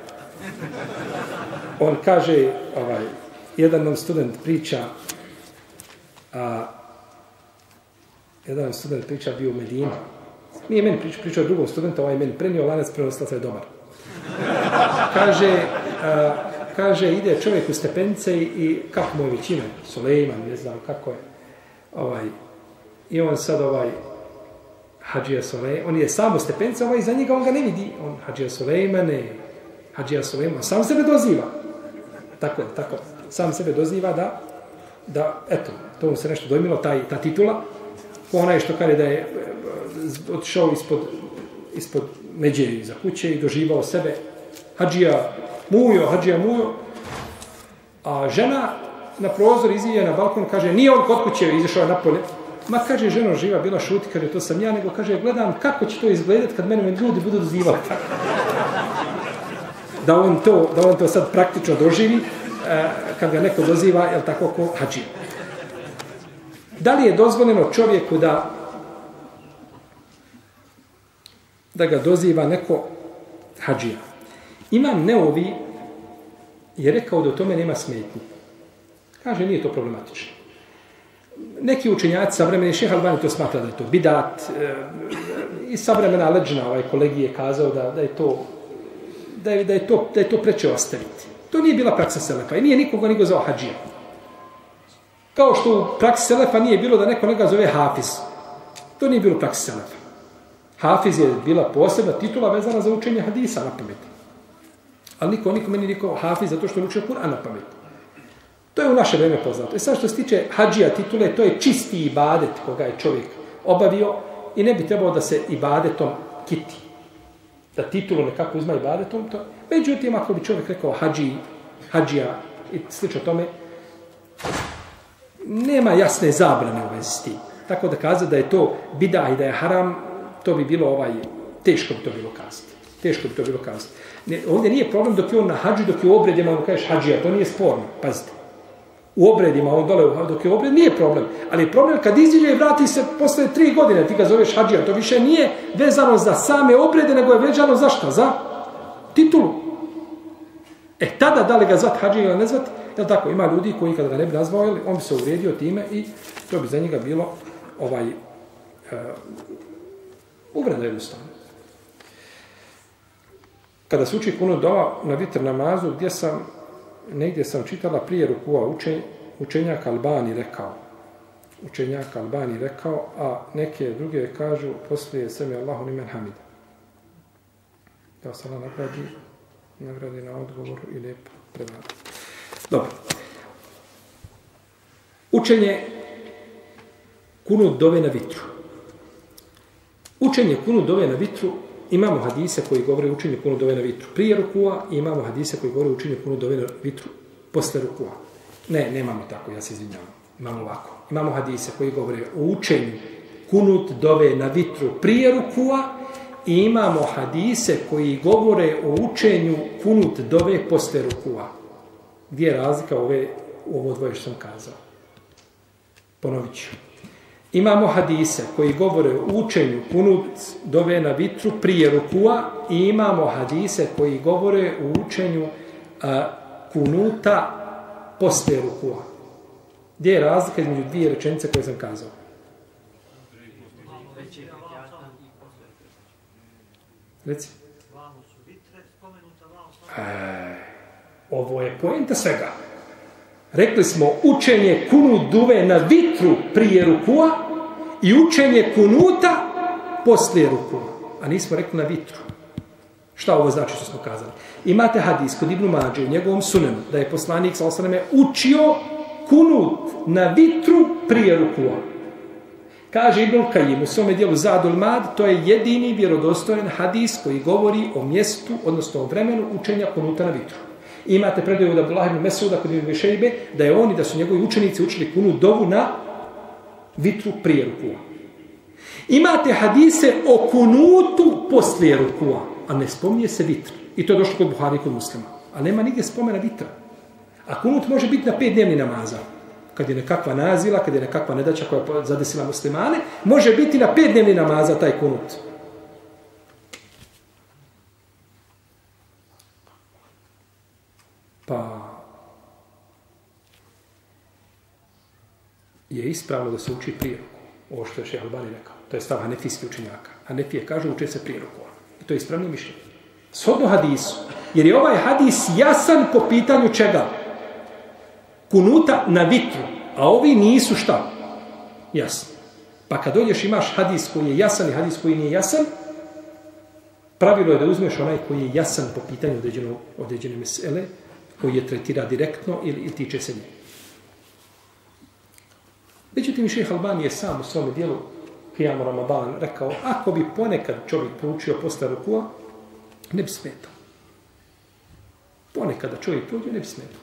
On kaže, ovaj, jedan nam student priča, a jedan nam student priča bio u Medini. Nije meni pričao, pričao drugom studentu, ovaj meni prenio, lanac prenoslaca je dobar. Kaže, a, kaže, ide čovjek u stepenice i, i kako mu je većina, Sulejman, ne znam kako je, ovaj, i on sad ovaj, Hadžija Sulejman, on je samo stepenice, ovaj za njega, on ga ne vidi, on Hadžija Sulejmane, Hadžija Sulejman, sam sebe doziva, tako, tako, sam sebe doziva da, da, eto, to mu se nešto dojmilo, taj, ta titula, ko onaj što kaže da je otišao ispod, ispod međe iza kuće i doživao sebe Hadžija Mujo, Hadžija Mujo, a žena na prozor iziđe na balkon, kaže, nije on kod kuće, izašao napolje, ma kaže, ženo živa, bila šuti, kaže, to sam ja, nego kaže, gledam kako će to izgledati kad mene ljudi budu dozivali tako. Da on to, da on to sad praktično doživi, kad ga neko doziva, jel tako, ko Hadžija. Da li je dozvoljeno čovjeku da da ga doziva neko Hadžija? Imam Neovi je rekao da u tome nema smetnje. Kaže, nije to problematično. Neki učenjaci savremeni, Šejh Albani to smatra da je to bidat, e, i savremena leđna, ovaj kolegi je kazao da, da je to da je, da je to da je to preče ostaviti. To nije bila praksa selefa i nije nikoga ni zvao Hadžija. Kao što u praksi selefa nije bilo da neko neka zove Hafiz. To nije bilo praksi selefa. Hafiz je bila posebna titula vezana za učenje hadisa na pamet. Ali niko, niko meni niko hafiz zato što je učio Kur'an na pamet. To je u naše vreme poznato. I sad što se tiče hadžija titule, to je čisti ibadet koga je čovjek obavio i ne bi trebalo da se ibadetom kiti. Da titulu nekako uzma ibadetom. To. Međutim, ako bi čovjek rekao hadži, hadžija i slično tome, nema jasne zabrane u vezi s tim. Tako da kazati da je to bida i da je haram, to bi bilo ovaj, teško bi to bilo kazati. Teško bi to bilo kazati. Ne, ovdje nije problem dok je on na hađu, dok je u obredima, on kažeš hađija, to nije sporno, pazite. U obredima, on dole, dok je u obred, nije problem. Ali je problem kad iziđe i vrati se posle tri godine, ti ga zoveš hađija, to više nije vezano za same obrede, nego je vezano za šta? Za titulu. E, tada da li ga zvat hađija ili ne zvat, jel tako, ima ljudi koji kada ga ne bi nazvao, on bi se uvrijedio time i to bi za njega bilo ovaj, uh, uvreda jednostavno. Kada se uči kunut dova na vitr namazu, gdje sam, negdje sam čitala prije rukua učen, učenjak Albani rekao. Učenjak Albani rekao, a neke druge kažu poslije semi Allahu nimen hamida. Da se Allah nagradi, nagradi na odgovoru i lijepo predati. Dobro. Učenje kunut dove na vitru. Učenje kunut dove na vitru, imamo hadise koji govore o učenju kunut dove na vitru prije rukua i imamo hadise koji govore o učenju kunut dove na vitru posle rukua. Ne, nemamo tako, ja se izvinjavam. Imamo ovako. Imamo hadise koji govore o učenju kunut dove na vitru prije rukua i imamo hadise koji govore o učenju kunut dove posle rukua. Gdje je razlika ove, u ovo dvoje što sam kazao? Ponovit ću. Imamo hadise koji govore o učenju kunut dove na vitru prije rukua i imamo hadise koji govore o učenju a, kunuta poslije rukua. Gdje je razlika između dvije rečenice koje sam kazao? Reci. E, ovo je poenta svega. Rekli smo učenje kunut duve na vitru prije rukua i učenje kunuta poslije rukua. A nismo rekli na vitru. Šta ovo znači što smo kazali? Imate hadis kod Ibnu Mađe u njegovom sunenu da je poslanik sallallahu alejhi ve sellem učio kunut na vitru prije rukua. Kaže Ibnul Kajim u svome dijelu Zadul Mad, to je jedini vjerodostojan hadis koji govori o mjestu, odnosno o vremenu učenja kunuta na vitru. Imate predaju od Abdullah ibn Mesuda kod Ibn Šejbe da je oni, da su njegovi učenici učili kunut dovu na vitru prije rukua. Imate hadise o kunutu poslije rukua, a ne spominje se vitr. I to je došlo kod Buhari i kod Muslima. A nema nigdje spomena vitra. A kunut može biti na pet dnevni namaza. Kad je nekakva nazila, kad je nekakva nedaća koja je zadesila muslimane, može biti na pet dnevni namaza taj kunut. Pa je ispravno da se uči prije ruku. Ovo što je Šejh Albani rekao. To je stav hanefijskih učenjaka. Hanefije kažu uče se prije ruku. I to je ispravno mišljenje. Shodno hadisu. Jer je ovaj hadis jasan po pitanju čega? Kunuta na vitru. A ovi nisu šta? Jasni. Pa kad dođeš imaš hadis koji je jasan i hadis koji nije jasan, pravilo je da uzmeš onaj koji je jasan po pitanju određene, određene mesele, koji je tretira direktno ili, ili tiče se nje. Međutim, Šejh Albani je sam u svome dijelu Kijamu Ramadan rekao, ako bi ponekad čovjek proučio posle rukua, ne bi smetao. Ponekad da čovjek prođe, ne bi smetao.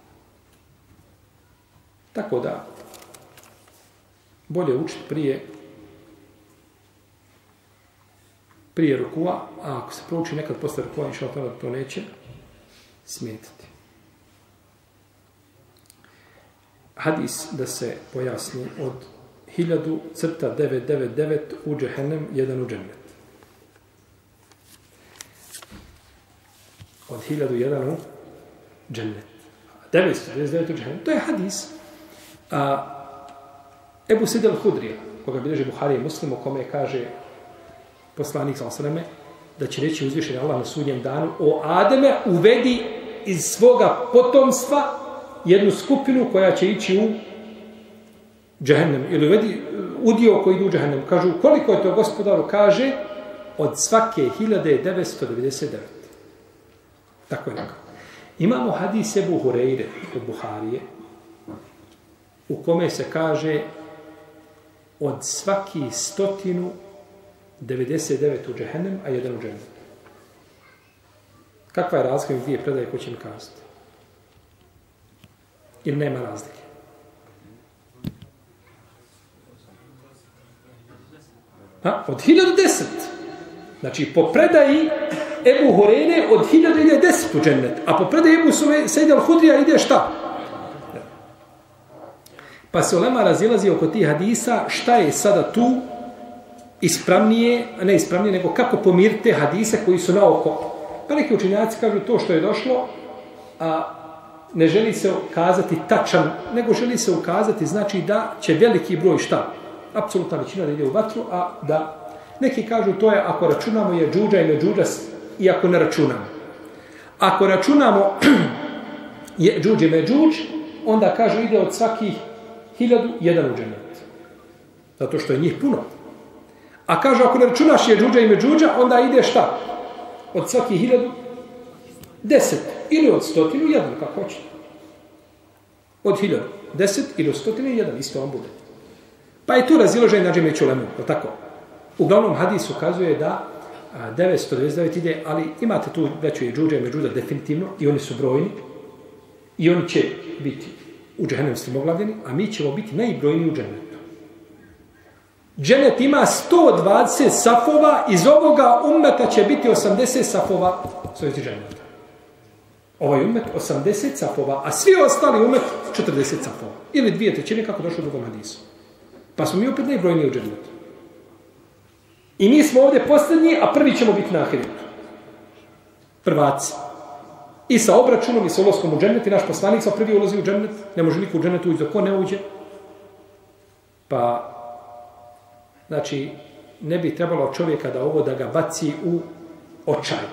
Tako da, bolje učiti prije prije rukua, a ako se prouči nekad posle rukua, inša Allah, to neće smetati. Hadis da se pojasni od hiljadu crta devet devet devet u džehennem, jedan u džennet. Od hiljadu jedan u džennet. devetsto devedeset devet u džehennem. To je hadis. A, Ebu Sejid al-Hudrija, koga bilježe Buhari i Muslim, o kome kaže poslanik sallallahu alejhi ve selleme da će reći uzvišeni Allah na sudnjem danu: o Ademe, uvedi iz svoga potomstva jednu skupinu koja će ići u džehennem, ili uvedi, udio koji idu u džehennem. Kažu, koliko je to gospodaru? Kaže, od svake hiljade devetsto devedeset devet. Tako je rekao. Imamo hadis Ebu Hureyre od Buharije, u kome se kaže od svaki stotinu devedeset devet u džehennem, a jedan u džennetu. Kakva je razlika među dvije predaje, ko će mi kazati? Ili nema razlike? Ha? Od hiljadu deset. Znači, po predaji Ebu Hureyre od hiljadu ide deset u džennet, a po predaji Ebu Sejid al-Hudrija ide šta? Pa se ulema razilazi oko tih hadisa šta je sada tu ispravnije, ne ispravnije, nego kako pomirite hadise koji su na oko. Pa neki učenjaci kažu to što je došlo, a ne želi se ukazati tačan, nego želi se ukazati, znači da će veliki broj šta? Apsolutna većina da ide u vatru, a da neki kažu to je ako računamo je džuđa i međuđa i ako ne računamo. Ako računamo je džuđe i međuđ, onda kažu ide od svakih hiljadu jedan u džennet. Zato što je njih puno. A kažu ako ne računaš je džuđa i međuđa, onda ide šta? Od svakih hiljadu deset. Ili od stotinu jedan, kako hoćete. Od hiljadu deset ili od stotinu jedan, isto vam bude. Pa je tu raziloženje na džemeću lemu, tako? Uglavnom hadis ukazuje da devetsto devedeset devet ide, ali imate tu veću i džuđa i međuđa definitivno i oni su brojni i oni će biti u džehennem strmoglavljeni, a mi ćemo biti najbrojniji u džennetu. Džennet ima sto dvadeset safova, iz ovoga ummeta će biti osamdeset safova svojeti dženneta. Ovaj ummet osamdeset safova, a svi ostali ummet četrdeset safova. Ili dvije trećine kako došlo u drugom hadisu. Pa smo mi opet najbrojniji u džennetu. I mi smo ovdje posljednji, a prvi ćemo biti na ahiretu. Prvaci. I sa obračunom i sa ulaskom u džennet, i naš poslanik sa prvi ulazi u džennet, ne može niko u džennetu ući dok ko ne uđe. Pa, znači, ne bi trebalo čovjeka da ovo da ga baci u očaj.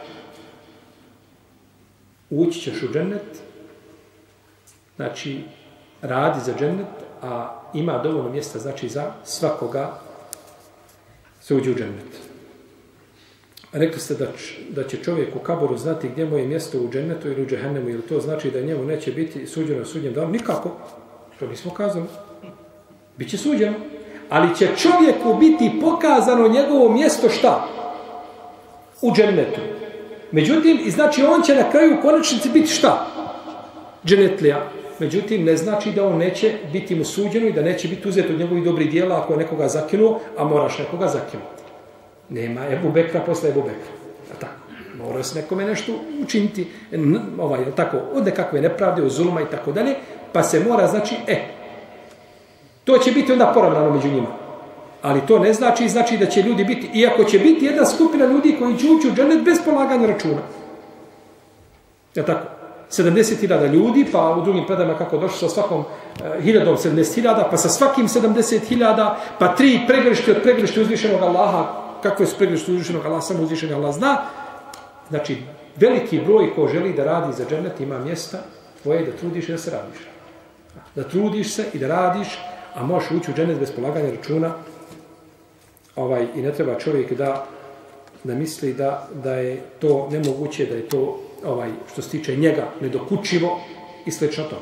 Ući ćeš u džennet, znači, radi za džennet, a ima dovoljno mjesta, znači, za svakoga se uđe u džennet. Rekli ste da, č, da će čovjek u kaboru znati gdje mu je mjesto u džennetu ili u džehennemu, ili to znači da njemu neće biti suđeno sudnjem danu? Nikako. To nismo kazali. Biće suđeno. Ali će čovjeku biti pokazano njegovo mjesto šta? U džennetu. Međutim, i znači on će na kraju u konačnici biti šta? Džennetlija. Međutim, ne znači da on neće biti mu suđeno i da neće biti uzet od njegovih dobrih dijela ako je nekoga zakinuo, a moraš nekoga zakinuti. Nema Ebu Bekra posle Ebu Bekra. Tako. Mora se nekome nešto učiniti, ovaj, tako, od nekakve nepravde, od zuluma i tako dalje, pa se mora, znači, e, to će biti onda poravnano među njima. Ali to ne znači, znači da će ljudi biti, iako će biti jedna skupina ljudi koji će ući u džennet bez polaganja računa. Je tako? sedamdeset hiljada ljudi, pa u drugim predajama kako došlo sa svakom uh, hiljadom sedamdeset hiljada, pa sa svakim sedamdeset hiljada, pa tri pregrešti od pregrešti uzvišenog Allaha. Kakve su pregrešti uzvišenog Allaha, samo uzvišenog Allah zna. Znači, veliki broj ko želi da radi za džennet ima mjesta tvoje da trudiš i da se radiš. Da trudiš se i da radiš, a možeš ući u džennet bez polaganja računa. Ovaj, i ne treba čovjek da, da misli da, da je to nemoguće, da je to ovaj, što se tiče njega nedokučivo i slično tome.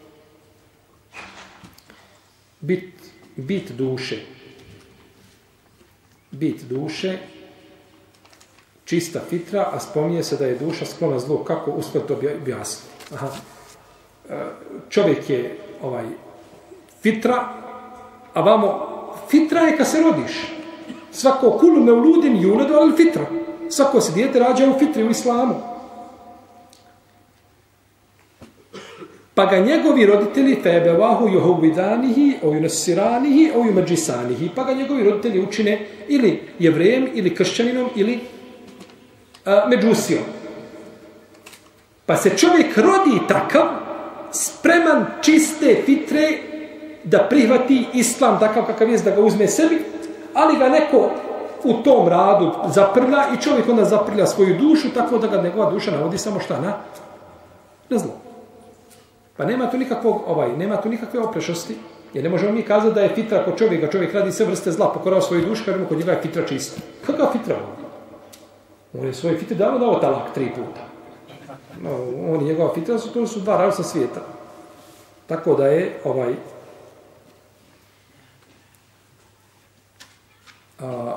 Bit, bit duše. Bit duše, čista fitra, a spominje se da je duša sklona zlu. Kako uspjeti to objasniti? Aha. Čovjek je ovaj, fitra, a vamo, fitra je kad se rodiš. Svako kulu me uludin juledu, ali fitra. Svako se dijete rađa u fitri u islamu. Pa ga njegovi roditelji febevahu juhuvidanihi, o junasiranihi, o jumađisanihi. Pa ga njegovi roditelji učine ili jevrejem, ili kršćaninom, ili a, međusijom. Pa se čovjek rodi takav, spreman čiste fitre da prihvati islam takav kakav jest, da ga uzme sebi, ali ga neko u tom radu zaprlja i čovjek onda zaprlja svoju dušu tako da ga njegova duša navodi samo šta na, na zlo. Pa nema tu nikakvog, ovaj, nema tu nikakve oprešnosti Jer ne možemo mi kazati da je fitra kod čovjeka, čovjek radi sve vrste zla, pokorao svoju dušu, kažemo kod njega je fitra čista. Kakva fitra on? On je svoje fitra davno dao talak tri puta. No, on i njegova fitra su, to su dva različita svijeta. Tako da je ovaj a,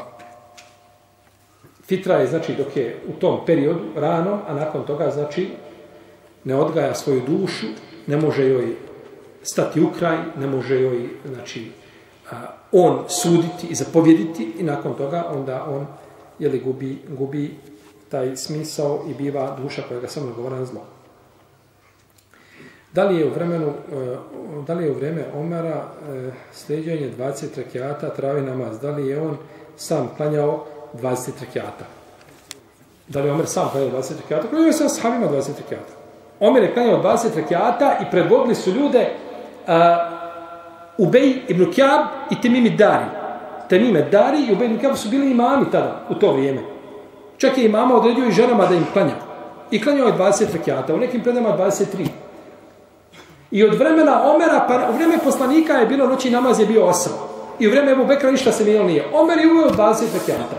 fitra je znači dok je u tom periodu ranom, a nakon toga znači ne odgaja svoju dušu, ne može joj stati u kraj, ne može joj znači a, on suditi i zapovjediti i nakon toga onda on jeli, gubi, gubi taj smisao i biva duša koja ga samo nagovara na zlo. Da li je u vremenu, da li je u vrijeme Omara sljeđenje dvadeset rekiata travi namaz? Da li je on sam klanjao dvadeset rekiata? Da li je Omer sam klanjao dvadeset rekiata? Klanjao je sa sahabima dvadeset rekiata. Omer je klanjao dvadeset rekiata i predvodili su ljude uh, Ubej ibn Kjab i Temim id-Dari. Temim id-Dari i Ubej ibn Kjab su bili imami tada, u to vrijeme. Čak je imama odredio i ženama da im klanja. I klanjao je dvadeset rekiata, u nekim predama dvadeset tri. I od vremena Omera, pa u vrijeme poslanika je bilo noći namaz je bio osam. I u vrijeme Ebu Bekra ništa se mijenjalo nije. Omer je uveo dvadeset rekiata.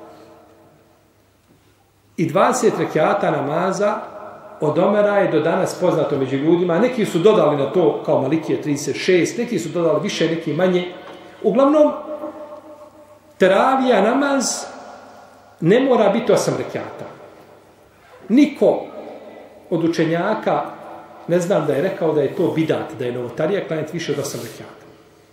I dvadeset rekiata namaza od Omera je do danas poznato među ljudima. Neki su dodali na to kao Malikije trideset šest, neki su dodali više, neki manje. Uglavnom, teravija namaz ne mora biti osam rekiata. Niko od učenjaka ne znam da je rekao da je to bidat, da je novotarija klanjati više od osam rekiata.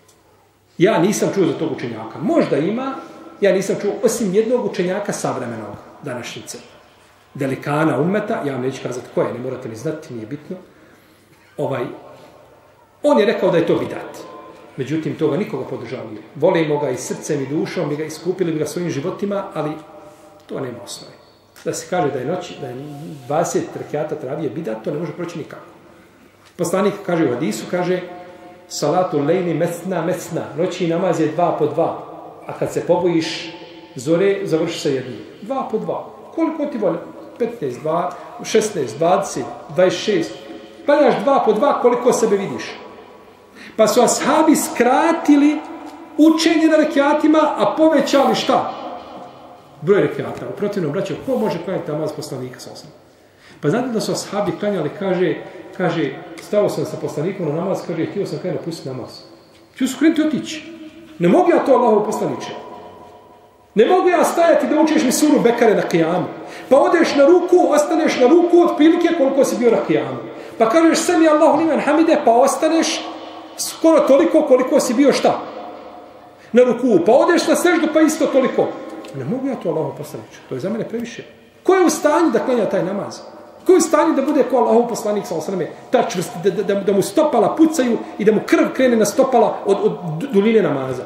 Ja nisam čuo za tog učenjaka. Možda ima, ja nisam čuo osim jednog učenjaka savremenog današnjice. Delikana ummeta, ja vam neću kazati ko je, ne morate ni znati, nije bitno. Ovaj, on je rekao da je to bidat. Međutim, toga nikoga podržao nije. Volimo ga i srcem i dušom, bi ga iskupili bi ga svojim životima, ali to nema osnove. Da se kaže da je noć, da je dvadeset rekiata travije bidat, to ne može proći nikako. Poslanik kaže u hadisu, kaže salatu lejni mesna mesna, noći namaz je dva po dva, a kad se pobojiš zore, završi se jednim. Dva po dva. Koliko ti voli? petnaest, šesnaest, dvadeset, dvadeset šest. Klanjaš dva po dva, koliko sebe vidiš. Pa su ashabi skratili učenje na rekiatima, a povećali šta? Broj rekiata. U protivnom, braćo, ko može klanjati namaz poslanika sa osam? Pa znate da su ashabi klanjali, kaže, kaže, stao sam sa poslanikom na namaz, kaže, htio sam kaj napustiti namaz. Htio sam krenuti otići. Ne mogu ja to Allahov poslaniče. Ne mogu ja stajati da učiš mi suru Bekare na kijamu. Pa odeš na ruku, ostaneš na ruku od prilike koliko si bio na kijamu. Pa kažeš sami Allahu limen hamide, pa ostaneš skoro toliko koliko si bio šta? Na ruku. Pa odeš na seždu, pa isto toliko. Ne mogu ja to Allahov poslaniče. To je za mene previše. Ko je u stanju da klanja taj namaz? Ko je u stanju da bude ko Allahov poslanik sa osrame, ta čvrst, da, da, da, da mu stopala pucaju i da mu krv krene na stopala od, od duline namaza?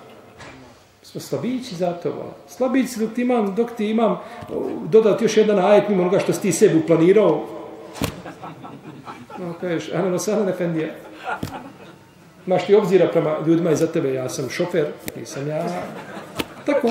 Smo slabići za to. Slabići dok ti imam, dok ti imam dodati još jedan ajet mimo onoga što si ti sebi uplanirao. No, kažeš, ano, sada efendija. Imaš ti obzira prema ljudima iza tebe, ja sam šofer, nisam ja. Tako.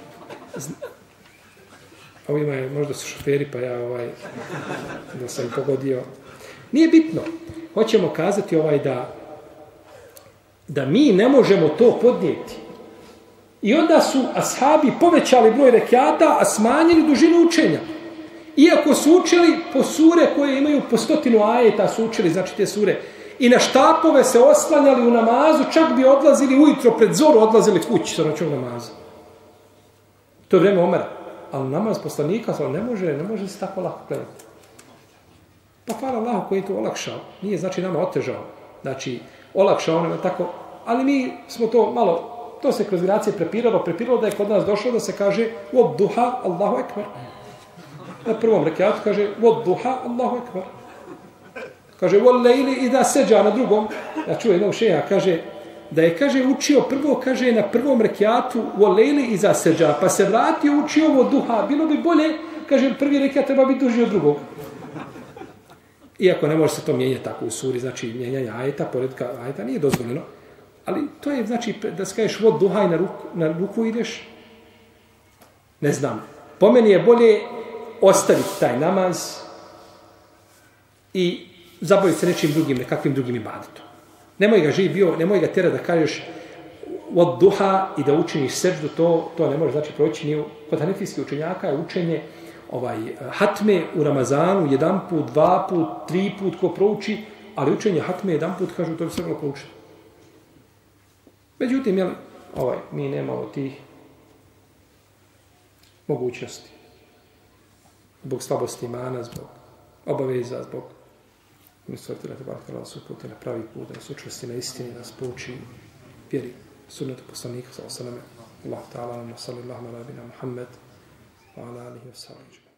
Ovima je, možda su šoferi, pa ja ovaj, da sam pogodio. Nije bitno. Hoćemo kazati ovaj da, da mi ne možemo to podnijeti. I onda su ashabi povećali broj rekiata, a smanjili dužinu učenja. Iako su učili po sure koje imaju po stotinu ajeta, su učili, znači te sure. I na štapove se oslanjali u namazu, čak bi odlazili ujutro pred zoru, odlazili kući sa noćnog namaza. To je vrijeme Omera. Ali namaz poslanika ne može, ne može se tako lako klanjati. Pa hvala Allahu koji je to olakšao. Nije znači nama otežao. Znači, olakšao nam tako. Ali mi smo to malo, to se kroz generacije prepiralo, prepiralo da je kod nas došlo da se kaže od duha Allahu ekber. Na prvom rekiatu kaže od duha Allahu ekber. Kaže vol lejli i da seđa na drugom. Ja čujem jednog šeha, kaže da je, kaže, učio prvo, kaže, na prvom rekiatu u lejli iza seđa, pa se vratio, učio ovo duha. Bilo bi bolje, kaže, prvi rekiat treba biti duži od drugog. Iako ne može se to mijenjati tako u suri, znači mijenjanje ajeta, poredka ajeta nije dozvoljeno. Ali to je, znači, da se kažeš vod duha i na ruku, na ruku ideš, ne znam. Po meni je bolje ostaviti taj namaz i zabaviti se nečim drugim, nekakvim drugim ibadetom. Nemoj ga živ bio, nemoj ga tjera da kažeš od duha i da učiniš seždu, to, to ne može znači proći ni u, kod hanefijskih učenjaka je učenje ovaj, hatme u Ramazanu jedan put, dva put, tri put ko prouči, ali učenje hatme jedan put kažu to bi se moglo proučiti. Međutim, jel, ovaj, mi nemamo tih mogućnosti. Zbog slabosti imana, zbog obaveza, zbog mislite da treba da nas uputi na pravi put, da nas učvrsti na istini, da nas pouči vjeri sunnetu poslanika sallallahu alejhi ve sellem. Allah ta'ala, sallallahu alejhi ve sellem, Muhammed wa ala alihi wa sallam.